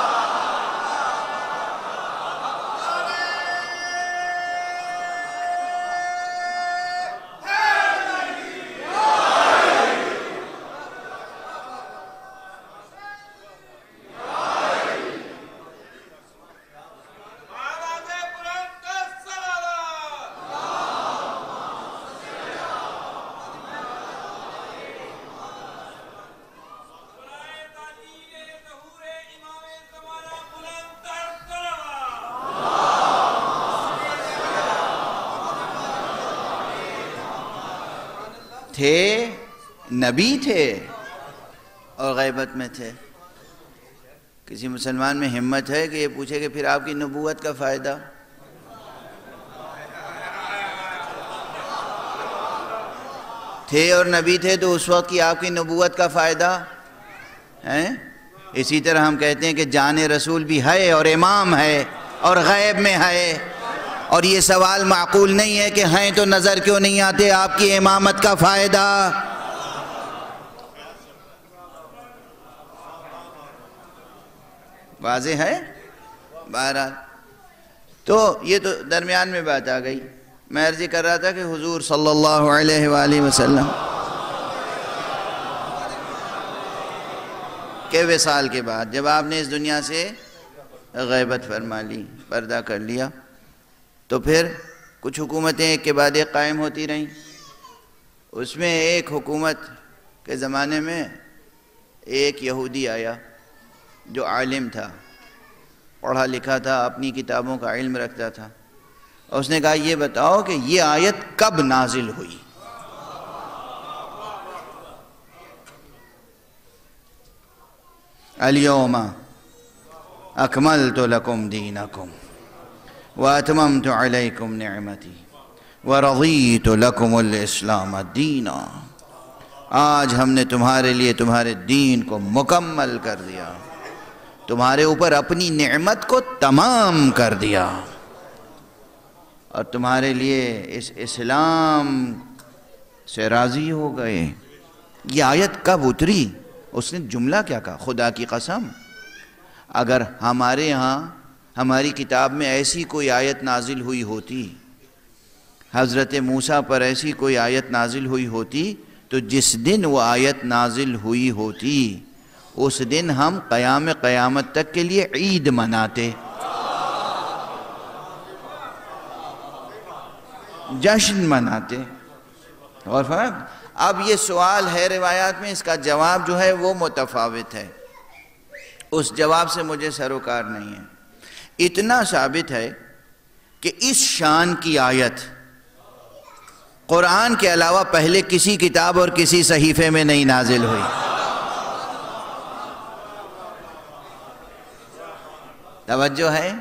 تھے، نبی تھے اور غیبت میں تھے۔ کسی مسلمان میں ہمت ہے کہ یہ پوچھے کہ پھر آپ کی نبوت کا فائدہ؟ تھے اور نبی تھے تو اس وقت کی آپ کی نبوت کا فائدہ ہے؟ اسی طرح ہم کہتے ہیں کہ جان رسول بھی ہے اور امام ہے اور غیب میں ہے، اور یہ سوال معقول نہیں ہے کہ ہیں تو نظر کیوں نہیں آتے، آپ کی امامت کا فائدہ؟ واضح ہے؟ بہرحال تو یہ تو درمیان میں بات آ گئی۔ میں عرض کر رہا تھا کہ حضور صلی اللہ علیہ وآلہ وسلم کے وصال کے بعد جب آپ نے اس دنیا سے غیبت فرما لی، پردہ کر لیا، تو پھر کچھ حکومتیں ایک کے بعد ایک قائم ہوتی رہیں۔ اس میں ایک حکومت کے زمانے میں ایک یہودی آیا جو عالم تھا، پڑھا لکھا تھا، اپنی کتابوں کا علم رکھتا تھا، اور اس نے کہا یہ بتاؤ کہ یہ آیت کب نازل ہوئی؟ الیوم اکملت لکم دینکم واتممت علیکم نعمتی ورضیت لکم الاسلام دینا۔ آج ہم نے تمہارے لیے تمہارے دین کو مکمل کر دیا، تمہارے اوپر اپنی نعمت کو تمام کر دیا، اور تمہارے لیے اس اسلام سے راضی ہو گئے۔ یہ آیت کب اتری؟ اس نے جملہ کیا کہا؟ خدا کی قسم اگر ہمارے ہاں ہماری کتاب میں ایسی کوئی آیت نازل ہوئی ہوتی، حضرت موسیٰ پر ایسی کوئی آیت نازل ہوئی ہوتی، تو جس دن وہ آیت نازل ہوئی ہوتی اس دن ہم قیامت تک کے لیے عید مناتے، جشن مناتے۔ اور فہم اب یہ سوال ہے روایات میں، اس کا جواب جو ہے وہ متفاوت ہے، اس جواب سے مجھے سروکار نہیں ہے۔ اتنا ثابت ہے کہ اس شان کی آیت قرآن کے علاوہ پہلے کسی کتاب اور کسی صحیفے میں نہیں نازل ہوئی۔ توجہ ہے؟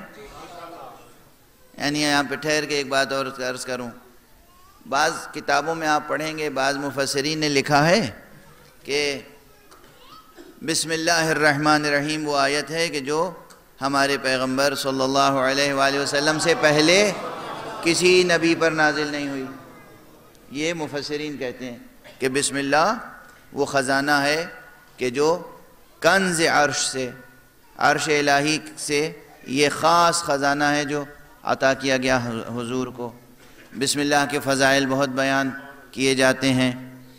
یعنی یہاں پہ ٹھہر کے ایک بات اور عرض کروں، بعض کتابوں میں آپ پڑھیں گے، بعض مفسرین نے لکھا ہے کہ بسم اللہ الرحمن الرحیم وہ آیت ہے کہ جو ہمارے پیغمبر صلی اللہ علیہ وآلہ وسلم سے پہلے کسی نبی پر نازل نہیں ہوئی۔ یہ مفسرین کہتے ہیں کہ بسم اللہ وہ خزانہ ہے کہ جو کنز عرش سے، عرش الہی سے یہ خاص خزانہ ہے جو عطا کیا گیا حضور کو۔ بسم اللہ کے فضائل بہت بیان کیے جاتے ہیں،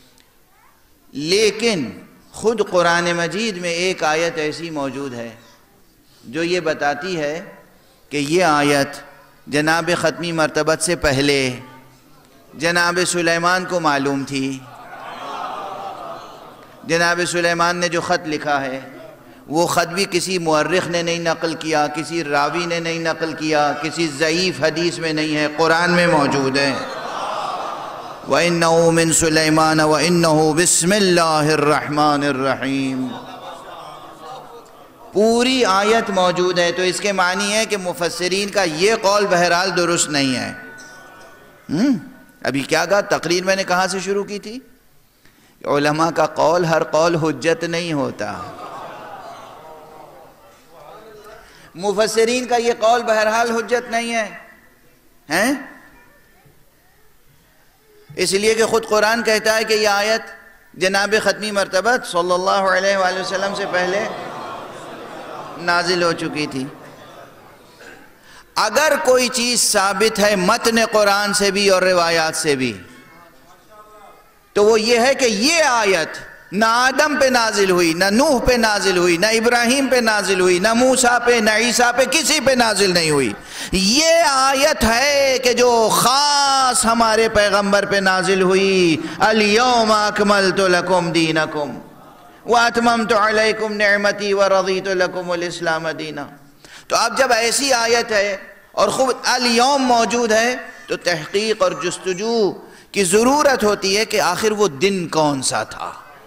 لیکن خود قرآن مجید میں ایک آیت ایسی موجود ہے جو یہ بتاتی ہے کہ یہ آیت جناب ختمی مرتبت سے پہلے جناب سلیمان کو معلوم تھی۔ جناب سلیمان نے جو خط لکھا ہے وہ خط بھی کسی مورخ نے نہیں نقل کیا، کسی راوی نے نہیں نقل کیا، کسی ضعیف حدیث میں نہیں ہے، قرآن میں موجود ہے۔ وَإِنَّهُ مِن سُلَيْمَانَ وَإِنَّهُ بِسْمِ اللَّهِ الرَّحْمَنِ الرَّحِيمِ، پوری آیت موجود ہے۔ تو اس کے معنی ہے کہ مفسرین کا یہ قول بہرحال درست نہیں ہے۔ ابھی کیا کہا؟ تقریر میں نے کہاں سے شروع کی تھی؟ علماء کا قول ہر قول حجت نہیں ہوتا۔ مفسرین کا یہ قول بہرحال حجت نہیں ہے، اس لیے کہ خود قرآن کہتا ہے کہ یہ آیت جناب ختمی مرتبت صلی اللہ علیہ وآلہ وسلم سے پہلے نازل ہو چکی تھی۔ اگر کوئی چیز ثابت ہے متن قرآن سے بھی اور روایات سے بھی تو وہ یہ ہے کہ یہ آیت نہ آدم پہ نازل ہوئی، نہ نوح پہ نازل ہوئی، نہ ابراہیم پہ نازل ہوئی، نہ موسیٰ پہ، نہ عیسیٰ پہ، کسی پہ نازل نہیں ہوئی۔ یہ آیت ہے کہ جو خاص ہمارے پیغمبر پہ نازل ہوئی، اليوم اکملت لکم دینکم واتممت علیکم نعمتی ورضیت لکم الاسلام دینا۔ تو اب جب ایسی آیت ہے اور خود اليوم موجود ہے تو تحقیق اور جستجو کی ضرورت ہوتی ہے کہ آخر وہ دن کون سا تھا۔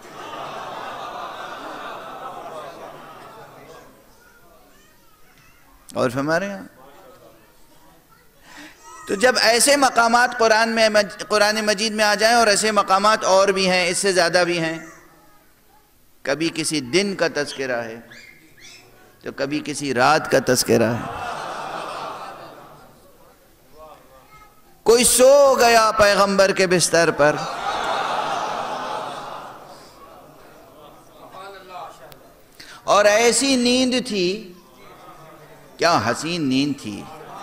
اور فرما رہے ہیں تو جب ایسے مقامات قرآن مجید میں آ جائیں، اور ایسے مقامات اور بھی ہیں، اس سے زیادہ بھی ہیں، کبھی کسی دن کا تذکرہ ہے تو کبھی کسی رات کا تذکرہ ہے۔ کوئی سو گیا پیغمبر کے بستر پر، اور ایسی نیند تھی، کیا حسین نیند تھی،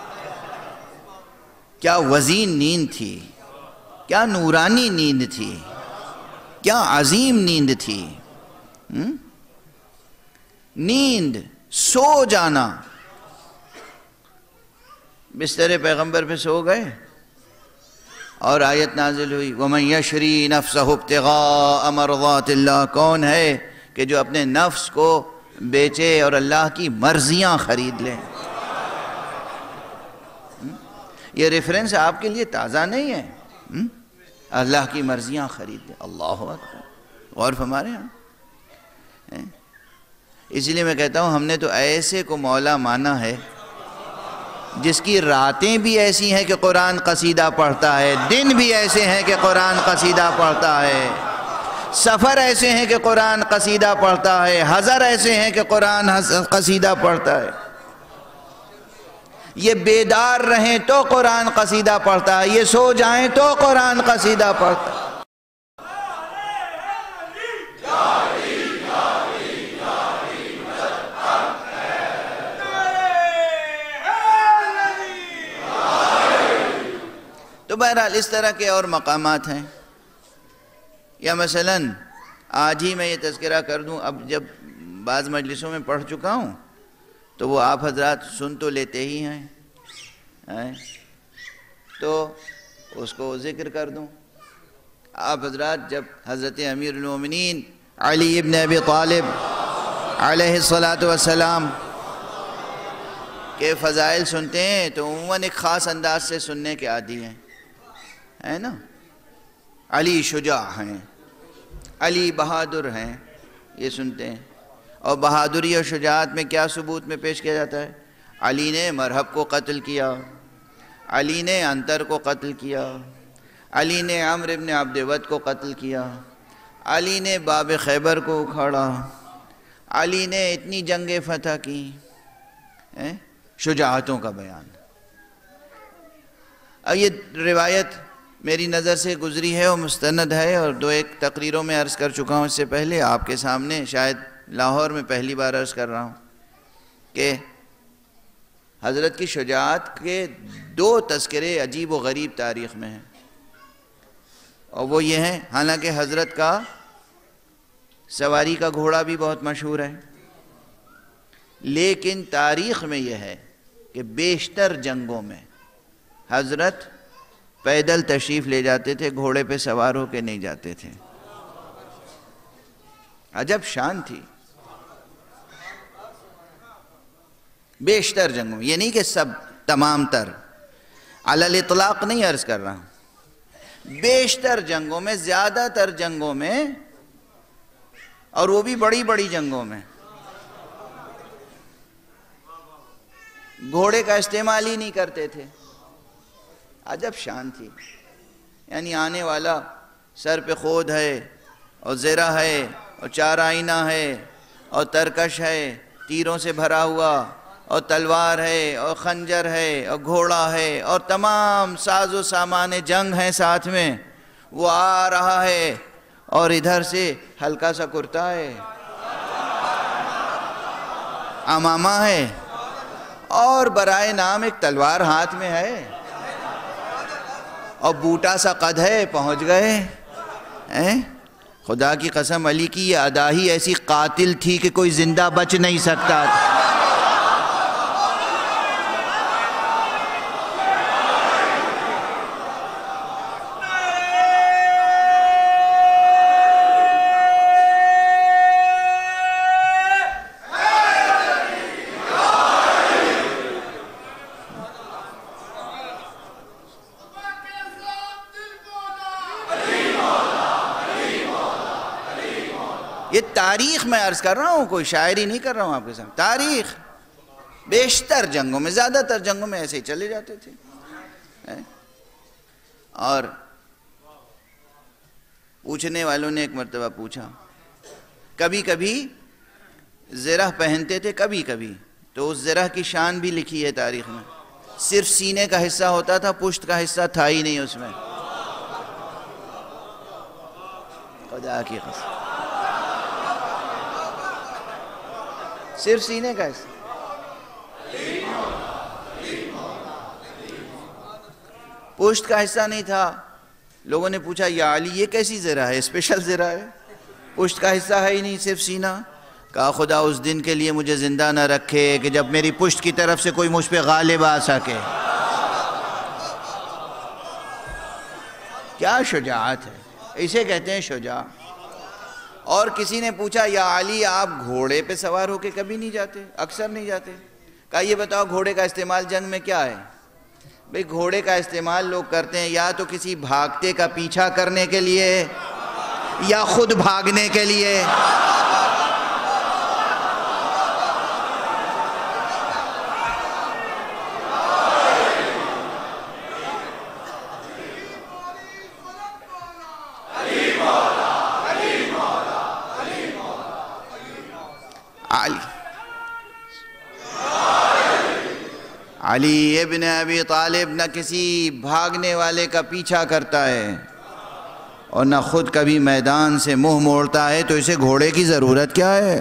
کیا وزین نیند تھی، کیا نورانی نیند تھی، کیا عظیم نیند تھی۔ نیند، سو جانا، بستر پیغمبر پہ سو گئے اور آیت نازل ہوئی وَمَنْ يَشْرِي نَفْسَهُ ابْتِغَاءَ مَرْضَاتِ اللَّهِ۔ کون ہے کہ جو اپنے نفس کو بیچے اور اللہ کی مرضیاں خرید لیں۔ یہ ریفرنس آپ کے لیے تازہ نہیں ہے، اللہ کی مرضیاں خرید لیں۔ اللہ اکبر، غور فرما رہے ہیں۔ اس لیے میں کہتا ہوں ہم نے تو ایسے کو مولا مانا ہے جس کی راتیں بھی ایسی ہیں کہ قرآن قصیدہ پڑھتا ہے، دن بھی ایسے ہیں کہ قرآن قصیدہ پڑھتا ہے، سفر ایسے ہیں کہ قرآن قصیدہ پڑھتا ہے، حضر ایسے ہیں کہ قرآن قصیدہ پڑھتا ہے۔ یہ بیدار رہیں تو قرآن قصیدہ پڑھتا ہے، یہ سو جائیں تو قرآن قصیدہ پڑھتا ہے۔ تو بہرحال اس طرح کے اور مقامات ہیں، یا مثلاً آج ہی میں یہ تذکرہ کر دوں، اب جب بعض مجلسوں میں پڑھ چکا ہوں تو وہ آپ حضرات سن تو لیتے ہی ہیں، تو اس کو ذکر کر دوں۔ آپ حضرات جب حضرت امیر المومنین علی ابن ابی طالب علیہ السلام کے فضائل سنتے ہیں تو عموماً ایک خاص انداز سے سننے کے عادی ہیں، ہے نا؟ علی شجاع ہیں، علی بہادر ہیں، یہ سنتے ہیں۔ اور بہادری اور شجاعت میں کیا ثبوت میں پیش کیا جاتا ہے؟ علی نے مرہب کو قتل کیا، علی نے عنتر کو قتل کیا، علی نے عمرو ابن عبد ود کو قتل کیا، علی نے باب خیبر کو اکھاڑا، علی نے اتنی جنگیں فتح کی، شجاعتوں کا بیان۔ اب یہ روایت میری نظر سے گزری ہے اور مستند ہے، اور دو ایک تقریروں میں عرض کر چکا ہوں اس سے پہلے، آپ کے سامنے شاید لاہور میں پہلی بار عرض کر رہا ہوں کہ حضرت کی شجاعت کے دو تذکرے عجیب و غریب تاریخ میں ہیں، اور وہ یہ ہیں، حالانکہ حضرت کا سواری کا گھوڑا بھی بہت مشہور ہے، لیکن تاریخ میں یہ ہے کہ بیشتر جنگوں میں حضرت پیدل تشریف لے جاتے تھے، گھوڑے پہ سوار ہو کے نہیں جاتے تھے۔ عجب شان تھی۔ بیشتر جنگوں میں، یہ نہیں کہ سب، تمام تر، علی الاطلاق نہیں عرض کر رہا ہوں، بیشتر جنگوں میں، زیادہ تر جنگوں میں، اور وہ بھی بڑی بڑی جنگوں میں گھوڑے کا استعمال ہی نہیں کرتے تھے۔ عجب شان تھی، یعنی آنے والا سر پہ خود ہے اور زرہ ہے اور چار آئینہ ہے اور ترکش ہے، تیروں سے بھرا ہوا، اور تلوار ہے اور خنجر ہے اور گھوڑا ہے اور تمام ساز و سامان جنگ ہیں ساتھ میں، وہ آ رہا ہے اور ادھر سے ہلکا سا کرتا ہے، عمامہ ہے، اور برائے نام ایک تلوار ہاتھ میں ہے، اور بوٹا سا قد ہے، پہنچ گئے۔ خدا کی قسم علی کی یہ ادا ہی ایسی قاتل تھی کہ کوئی زندہ بچ نہیں سکتا تھا۔ یہ تاریخ میں عرض کر رہا ہوں، کوئی شاعری نہیں کر رہا ہوں آپ کے سامنے، تاریخ۔ بیشتر جنگوں میں، زیادہ تر جنگوں میں ایسے ہی چلے جاتے تھے۔ اور پوچھنے والوں نے ایک مرتبہ پوچھا، کبھی کبھی زرہ پہنتے تھے، کبھی کبھی، تو اس زرہ کی شان بھی لکھی ہے تاریخ میں، صرف سینے کا حصہ ہوتا تھا، پشت کا حصہ تھا ہی نہیں اس میں۔ خدا کی قسم، صرف سینے کا حصہ۔ پشت کا حصہ نہیں تھا۔ لوگوں نے پوچھا یا علی یہ کیسی زرہ ہے، اسپیشل زرہ ہے، پشت کا حصہ ہے ہی نہیں، صرف سینہ۔ کہا خدا اس دن کے لیے مجھے زندہ نہ رکھے کہ جب میری پشت کی طرف سے کوئی مجھ پہ غالب آ سکے۔ کیا شجاعت ہے، اسے کہتے ہیں شجاع۔ اور کسی نے پوچھا یا علی آپ گھوڑے پہ سوار ہو کے کبھی نہیں جاتے، اکثر نہیں جاتے؟ کہا یہ بتاؤ گھوڑے کا استعمال جنگ میں کیا ہے؟ بھئی گھوڑے کا استعمال لوگ کرتے ہیں یا تو کسی بھاگتے کا پیچھا کرنے کے لیے یا خود بھاگنے کے لیے۔ علی ابن ابی طالب نہ کسی بھاگنے والے کا پیچھا کرتا ہے اور نہ خود کبھی میدان سے منہ موڑتا ہے، تو اسے گھوڑے کی ضرورت کیا ہے؟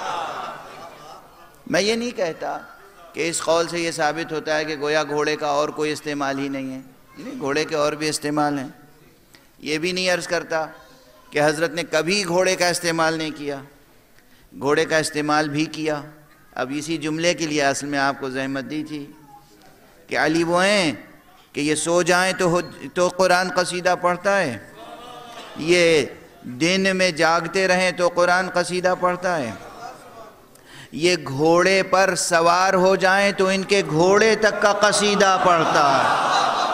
میں یہ نہیں کہتا کہ اس قول سے یہ ثابت ہوتا ہے کہ گویا گھوڑے کا اور کوئی استعمال ہی نہیں ہے، نہیں، گھوڑے کے اور بھی استعمال ہیں۔ یہ بھی نہیں عرض کرتا کہ حضرت نے کبھی گھوڑے کا استعمال نہیں کیا، گھوڑے کا استعمال بھی کیا۔ اب اسی جملے کے لیے اصل میں آپ کو زحمت دی تھی کہ علی وہ ہیں کہ یہ سو جائیں تو قرآن قصیدہ پڑھتا ہے، یہ دن میں جاگتے رہیں تو قرآن قصیدہ پڑھتا ہے، یہ گھوڑے پر سوار ہو جائیں تو ان کے گھوڑے تک کا قصیدہ پڑھتا ہے۔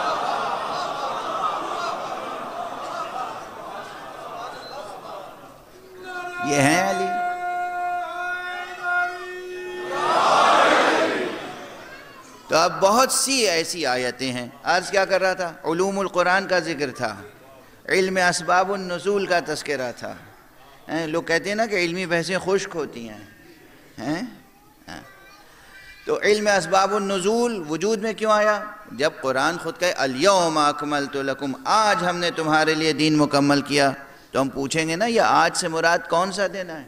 یہ ہیں علی۔ تو اب بہت سی ایسی آیتیں ہیں۔ عرض کیا کر رہا تھا؟ علوم القرآن کا ذکر تھا، علم اسباب النزول کا تذکرہ تھا۔ لوگ کہتے ہیں نا کہ علمی بحثیں خشک ہوتی ہیں، تو علم اسباب النزول وجود میں کیوں آیا؟ جب قرآن خود کہے الیوم اکملت لکم، آج ہم نے تمہارے لیے دین مکمل کیا، تو ہم پوچھیں گے نا یہ آج سے مراد کون سا دن ہے؟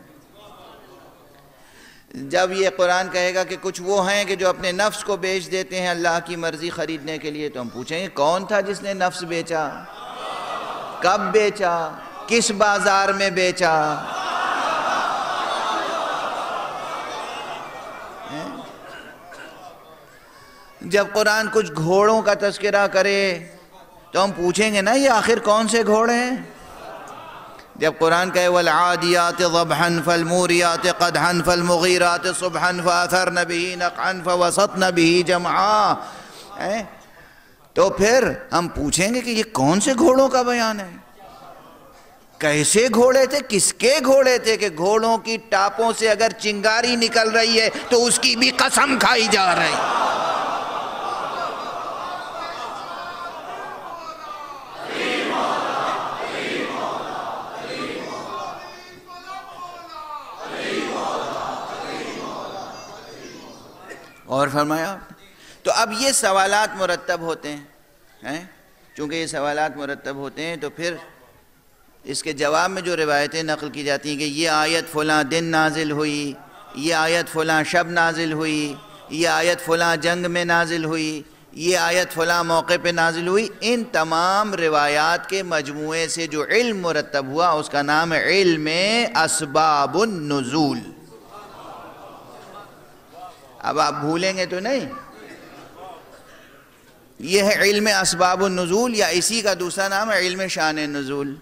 جب یہ قرآن کہے گا کہ کچھ وہ ہیں کہ جو اپنے نفس کو بیچ دیتے ہیں اللہ کی مرضی خریدنے کے لیے، تو ہم پوچھیں گے کون تھا جس نے نفس بیچا، کب بیچا، کس بازار میں بیچا؟ جب قرآن کچھ گھوڑوں کا تذکرہ کرے تو ہم پوچھیں گے نا یہ آخر کون سے گھوڑے ہیں؟ جب قرآن کہے وَالْعَادِيَاتِ ضَبْحًا فَالْمُورِيَاتِ قَدْحًا فَالْمُغِيرَاتِ صُبْحًا فَأَثَرْنَ بِهِ نَقْعًا فَوَسَطْنَ بِهِ جَمْعًا، تو پھر ہم پوچھیں گے کہ یہ کون سے گھوڑوں کا بیان ہے؟ کیسے گھوڑے تھے، کس کے گھوڑے تھے کہ گھوڑوں کی ٹاپوں سے اگر چنگاری نکل رہی ہے تو اس کی بھی قسم کھائی جا رہی ہے۔ اور فرمایا تو اب یہ سوالات مرتب ہوتے ہیں، چونکہ یہ سوالات مرتب ہوتے ہیں تو پھر اس کے جواب میں جو روایتیں نقل کی جاتی ہیں کہ یہ آیت فلاں دن نازل ہوئی، یہ آیت فلاں شب نازل ہوئی، یہ آیت فلاں جنگ میں نازل ہوئی، یہ آیت فلاں موقع پہ نازل ہوئی، ان تمام روایات کے مجموعے سے جو علم مرتب ہوا اس کا نام ہے علم اسباب النزول۔ اب آپ بھولیں گے تو نہیں، یہ ہے علم اسباب النزول، یا اسی کا دوسرا نام ہے علم شان النزول۔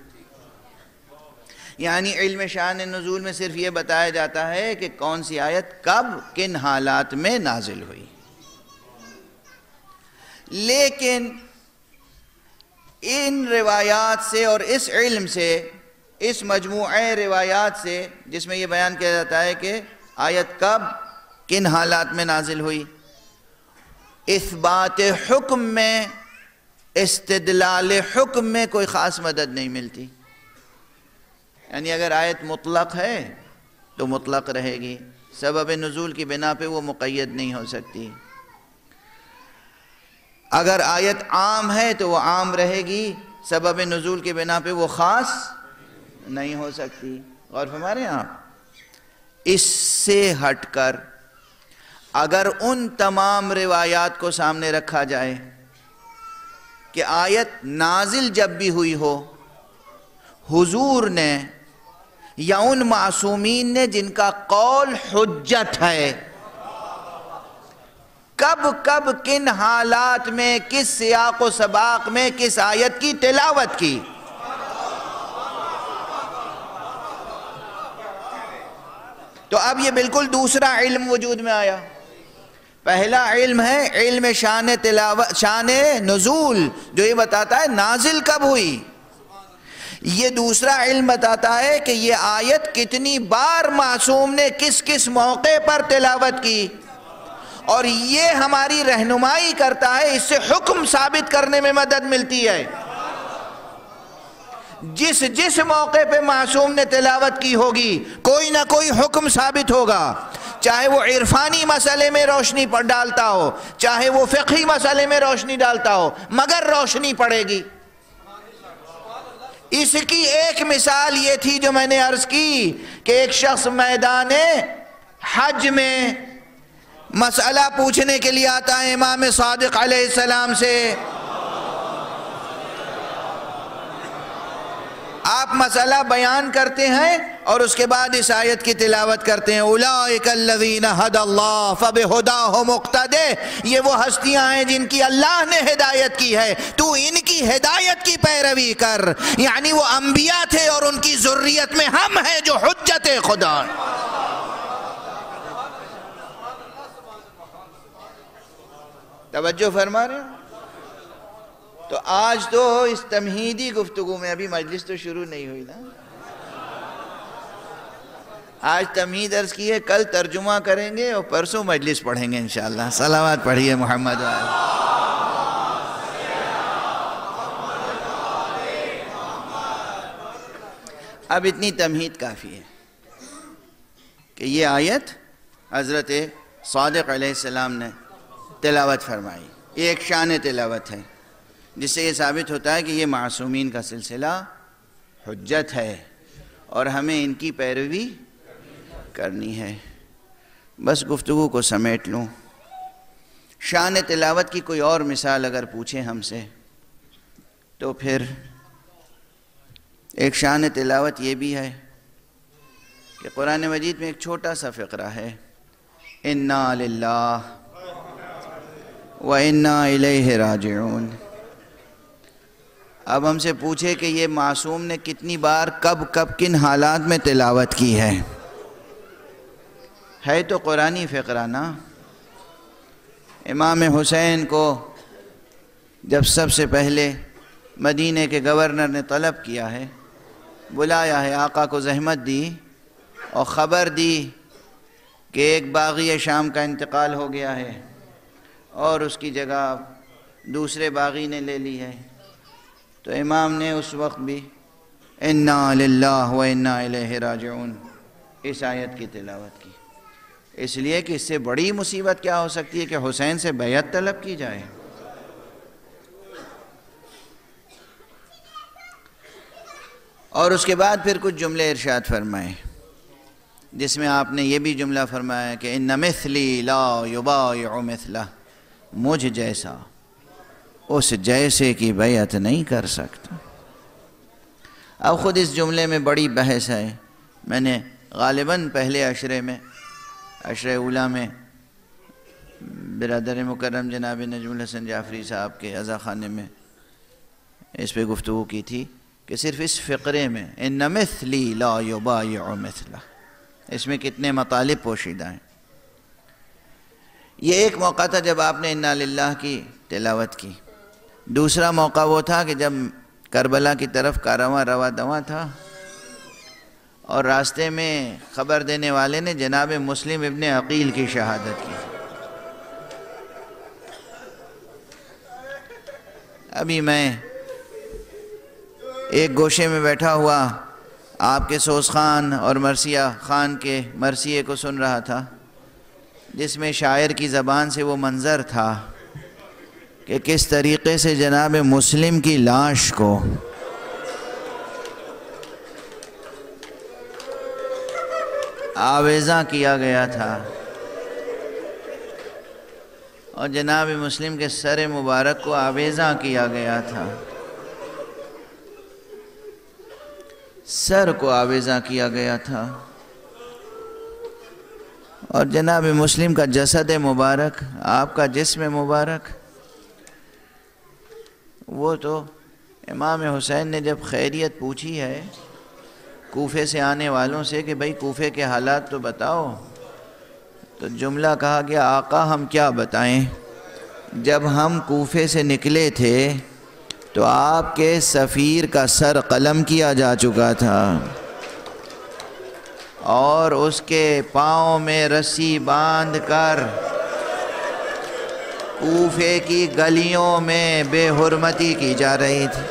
یعنی علم شان النزول میں صرف یہ بتایا جاتا ہے کہ کون سی آیت کب کن حالات میں نازل ہوئی، لیکن ان روایات سے اور اس علم سے، اس مجموعہ روایات سے جس میں یہ بیان کیا جاتا ہے کہ آیت کب کن حالات میں نازل ہوئی، اثبات حکم میں، استدلال حکم میں کوئی خاص مدد نہیں ملتی۔ یعنی اگر آیت مطلق ہے تو مطلق رہے گی، سبب نزول کی بنا پہ وہ مقید نہیں ہو سکتی۔ اگر آیت عام ہے تو وہ عام رہے گی، سبب نزول کی بنا پہ وہ خاص نہیں ہو سکتی۔ غور فرما رہے ہیں آپ؟ اس سے ہٹ کر اگر ان تمام روایات کو سامنے رکھا جائے کہ آیت نازل جب بھی ہوئی ہو، حضور نے یا ان معصومین نے جن کا قول حجت ہے، کب کب کن حالات میں، کس سیاق و سباق میں کس آیت کی تلاوت کی، تو اب یہ بالکل دوسرا علم وجود میں آیا۔ پہلا علم ہے علم شان تلاوت، شان نزول، جو یہ بتاتا ہے نازل کب ہوئی۔ یہ دوسرا علم بتاتا ہے کہ یہ آیت کتنی بار معصوم نے کس کس موقع پر تلاوت کی، اور یہ ہماری رہنمائی کرتا ہے، اس سے حکم ثابت کرنے میں مدد ملتی ہے۔ جس موقع پہ معصوم نے تلاوت کی ہوگی کوئی نہ کوئی حکم ثابت ہوگا، چاہے وہ عرفانی مسئلے میں روشنی ڈالتا ہو، چاہے وہ فقہی مسئلے میں روشنی ڈالتا ہو، مگر روشنی پڑے گی۔ اس کی ایک مثال یہ تھی جو میں نے عرض کی کہ ایک شخص میدان حج میں مسئلہ پوچھنے کے لیے آتا ہے امام صادق علیہ السلام سے، آپ مسئلہ بیان کرتے ہیں اور اس کے بعد اس آیت کی تلاوت کرتے ہیں، اولئک الذین ھدی اللہ فبہداہ مقتدی، یہ وہ ہستیاں ہیں جن کی اللہ نے ہدایت کی ہے، تو ان کی ہدایت کی پیروی کر۔ یعنی وہ انبیاء تھے اور ان کی ذریت میں ہم ہیں جو حجت خدا۔ توجہ فرما رہے ہیں؟ تو آج تو اس تمہیدی گفتگو میں، ابھی مجلس تو شروع نہیں ہوئی نا، آج تمہید عرض کی ہے، کل ترجمہ کریں گے اور پرسوں مجلس پڑھیں گے انشاءاللہ۔ صلوات پڑھیے محمد وآلہ۔ اب اتنی تمہید کافی ہے کہ یہ آیت حضرت صادق علیہ السلام نے تلاوت فرمائی، یہ ایک شان تلاوت ہے جس سے یہ ثابت ہوتا ہے کہ یہ معصومین کا سلسلہ حجت ہے اور ہمیں ان کی پیروی کرنی ہے۔ بس گفتگو کو سمیٹ لوں، شان تلاوت کی کوئی اور مثال اگر پوچھیں ہم سے تو پھر ایک شان تلاوت یہ بھی ہے کہ قرآن مجید میں ایک چھوٹا سا فقرہ ہے، اِنَّا لِلَّهِ وَإِنَّا إِلَيْهِ رَاجِعُونَ۔ اب ہم سے پوچھے کہ یہ معصوم نے کتنی بار کب کن حالات میں تلاوت کی ہے تو قرآنی فقرہ نا۔ امام حسین کو جب سب سے پہلے مدینے کے گورنر نے طلب کیا ہے، بلایا ہے، آقا کو زحمت دی اور خبر دی کہ ایک باغی شام کا انتقال ہو گیا ہے اور اس کی جگہ دوسرے باغی نے لے لی ہے، تو امام نے اس وقت بھی اِنَّا لِلَّهِ وَإِنَّا إِلَيْهِ رَاجِعُونَ اس آیت کی تلاوت کی، اس لیے کہ اس سے بڑی مصیبت کیا ہو سکتی ہے کہ حسین سے بیعت طلب کی جائے۔ اور اس کے بعد پھر کچھ جملے ارشاد فرمائے جس میں آپ نے یہ بھی جملہ فرمایا کہ ان مثلی لا یبایع مثلہ، مجھ جیسا اس جیسے کی بیعت نہیں کر سکتا۔ اب خود اس جملے میں بڑی بحث ہے۔ میں نے غالباً پہلے عشرے میں، عشرہ اولیٰ میں، برادر مکرم جناب نجم الحسن جعفری صاحب کے عزا خانے میں اس پہ گفتگو کی تھی کہ صرف اس فقرے میں ان مثلی لا یبایع مثلہ، اس میں کتنے مطالب پوشیدہ ہیں۔ یہ ایک موقع تھا جب آپ نے انا للہ کی تلاوت کی۔ دوسرا موقع وہ تھا کہ جب کربلا کی طرف کارواں رواں دواں تھا اور راستے میں خبر دینے والے نے جناب مسلم ابن عقیل کی شہادت کی۔ ابھی میں ایک گوشے میں بیٹھا ہوا آپ کے سوز خان اور مرثیہ خان کے مرثیے کو سن رہا تھا، جس میں شاعر کی زبان سے وہ منظر تھا کہ کس طریقے سے جناب مسلم کی لاش کو آویزاں کیا گیا تھا اور جناب مسلم کے سر مبارک کو آویزاں کیا گیا تھا، سر کو آویزاں کیا گیا تھا، اور جناب مسلم کا جسد مبارک، آپ کا جسم مبارک، وہ تو امام حسین نے جب خیریت پوچھی ہے کوفے سے آنے والوں سے کہ بھئی کوفے کے حالات تو بتاؤ، تو جملہ کہا گیا آقا ہم کیا بتائیں، جب ہم کوفے سے نکلے تھے تو آپ کے سفیر کا سر قلم کیا جا چکا تھا اور اس کے پاؤں میں رسی باندھ کر کوفے کی گلیوں میں بے حرمتی کی جا رہی تھی۔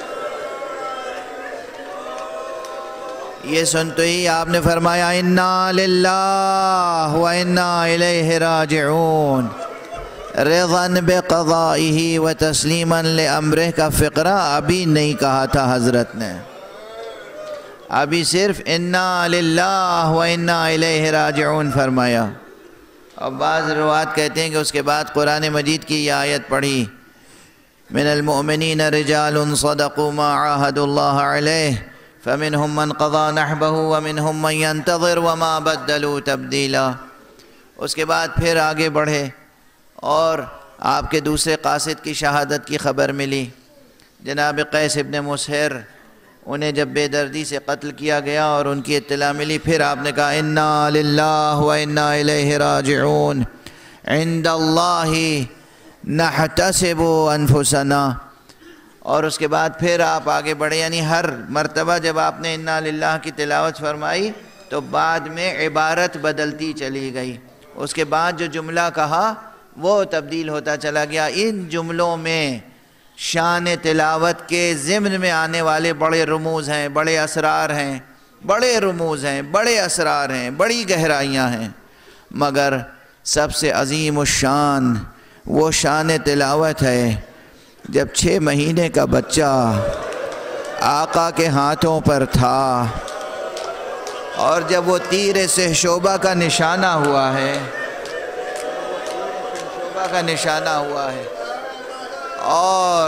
یہ سنتے ہی آپ نے فرمایا انا للہ و انا الیہ راجعون، رضا بقضائہ و تسلیما لامرہ کا فقرہ ابھی نہیں کہا تھا حضرت نے، ابھی صرف انا للہ و انا الیہ راجعون فرمایا۔ اور بعض روایات کہتے ہیں کہ اس کے بعد قرآن مجید کی یہ آیت پڑھی من المؤمنین رجال صدقوا ما عاہدوا اللہ علیہ فمنہم من قضى نحبہ ومنہم من ينتظر وما بدلوا تبدیلا۔ اس کے بعد پھر آگے بڑھے اور آپ کے دوسرے قاصد کی شہادت کی خبر ملی، جناب قیس ابن مسہر، انہیں جب بے دردی سے قتل کیا گیا اور ان کی اطلاع ملی، پھر آپ نے کہا انا للہ و انا الیہ راجعون عند اللہ نحتسب انفسنا۔ اور اس کے بعد پھر آپ آگے بڑھے، یعنی ہر مرتبہ جب آپ نے انا للہ کی تلاوت فرمائی تو بعد میں عبارت بدلتی چلی گئی، اس کے بعد جو جملہ کہا وہ تبدیل ہوتا چلا گیا۔ ان جملوں میں شان تلاوت کے ضمن میں آنے والے بڑے رموز ہیں، بڑے اسرار ہیں، بڑے رموز ہیں، بڑے اسرار ہیں، بڑی گہرائیاں ہیں، مگر سب سے عظیم الشان وہ شان تلاوت ہے جب 6 مہینے کا بچہ آقا کے ہاتھوں پر تھا اور جب وہ تیر سہشوبہ کا نشانہ ہوا ہے، کا نشانہ ہوا ہے اور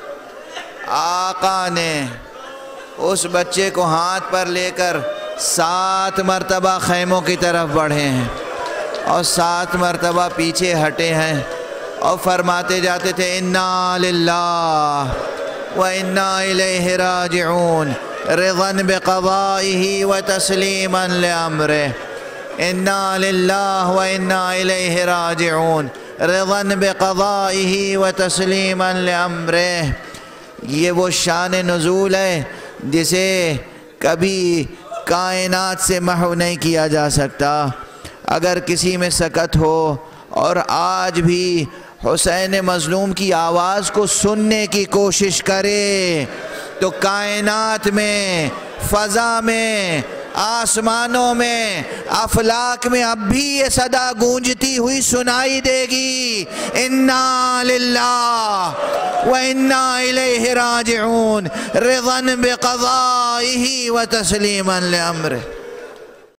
آقا نے اس بچے کو ہاتھ پر لے کر 7 مرتبہ خیموں کی طرف بڑھے ہیں اور 7 مرتبہ پیچھے ہٹے ہیں اور فرماتے جاتے تھے انا للہ و انا الیہ راجعون رضا بقضائہ و تسلیما لامرہ، انا للہ و انا الیہ راجعون رضا بقضائہ و تسلیما لامرہ۔ یہ وہ شان نزول ہے جسے کبھی کائنات سے محو نہیں کیا جا سکتا۔ اگر کسی میں سکت ہو اور آج بھی حسین مظلوم کی آواز کو سننے کی کوشش کرے تو کائنات میں، فضا میں آسمانوں میں افلاک میں اب بھی یہ صدا گونجتی ہوئی سنائی دے گی، انا للہ و انا الیہ راجعون، رضا بقضائہ و تسلیما لامرہ۔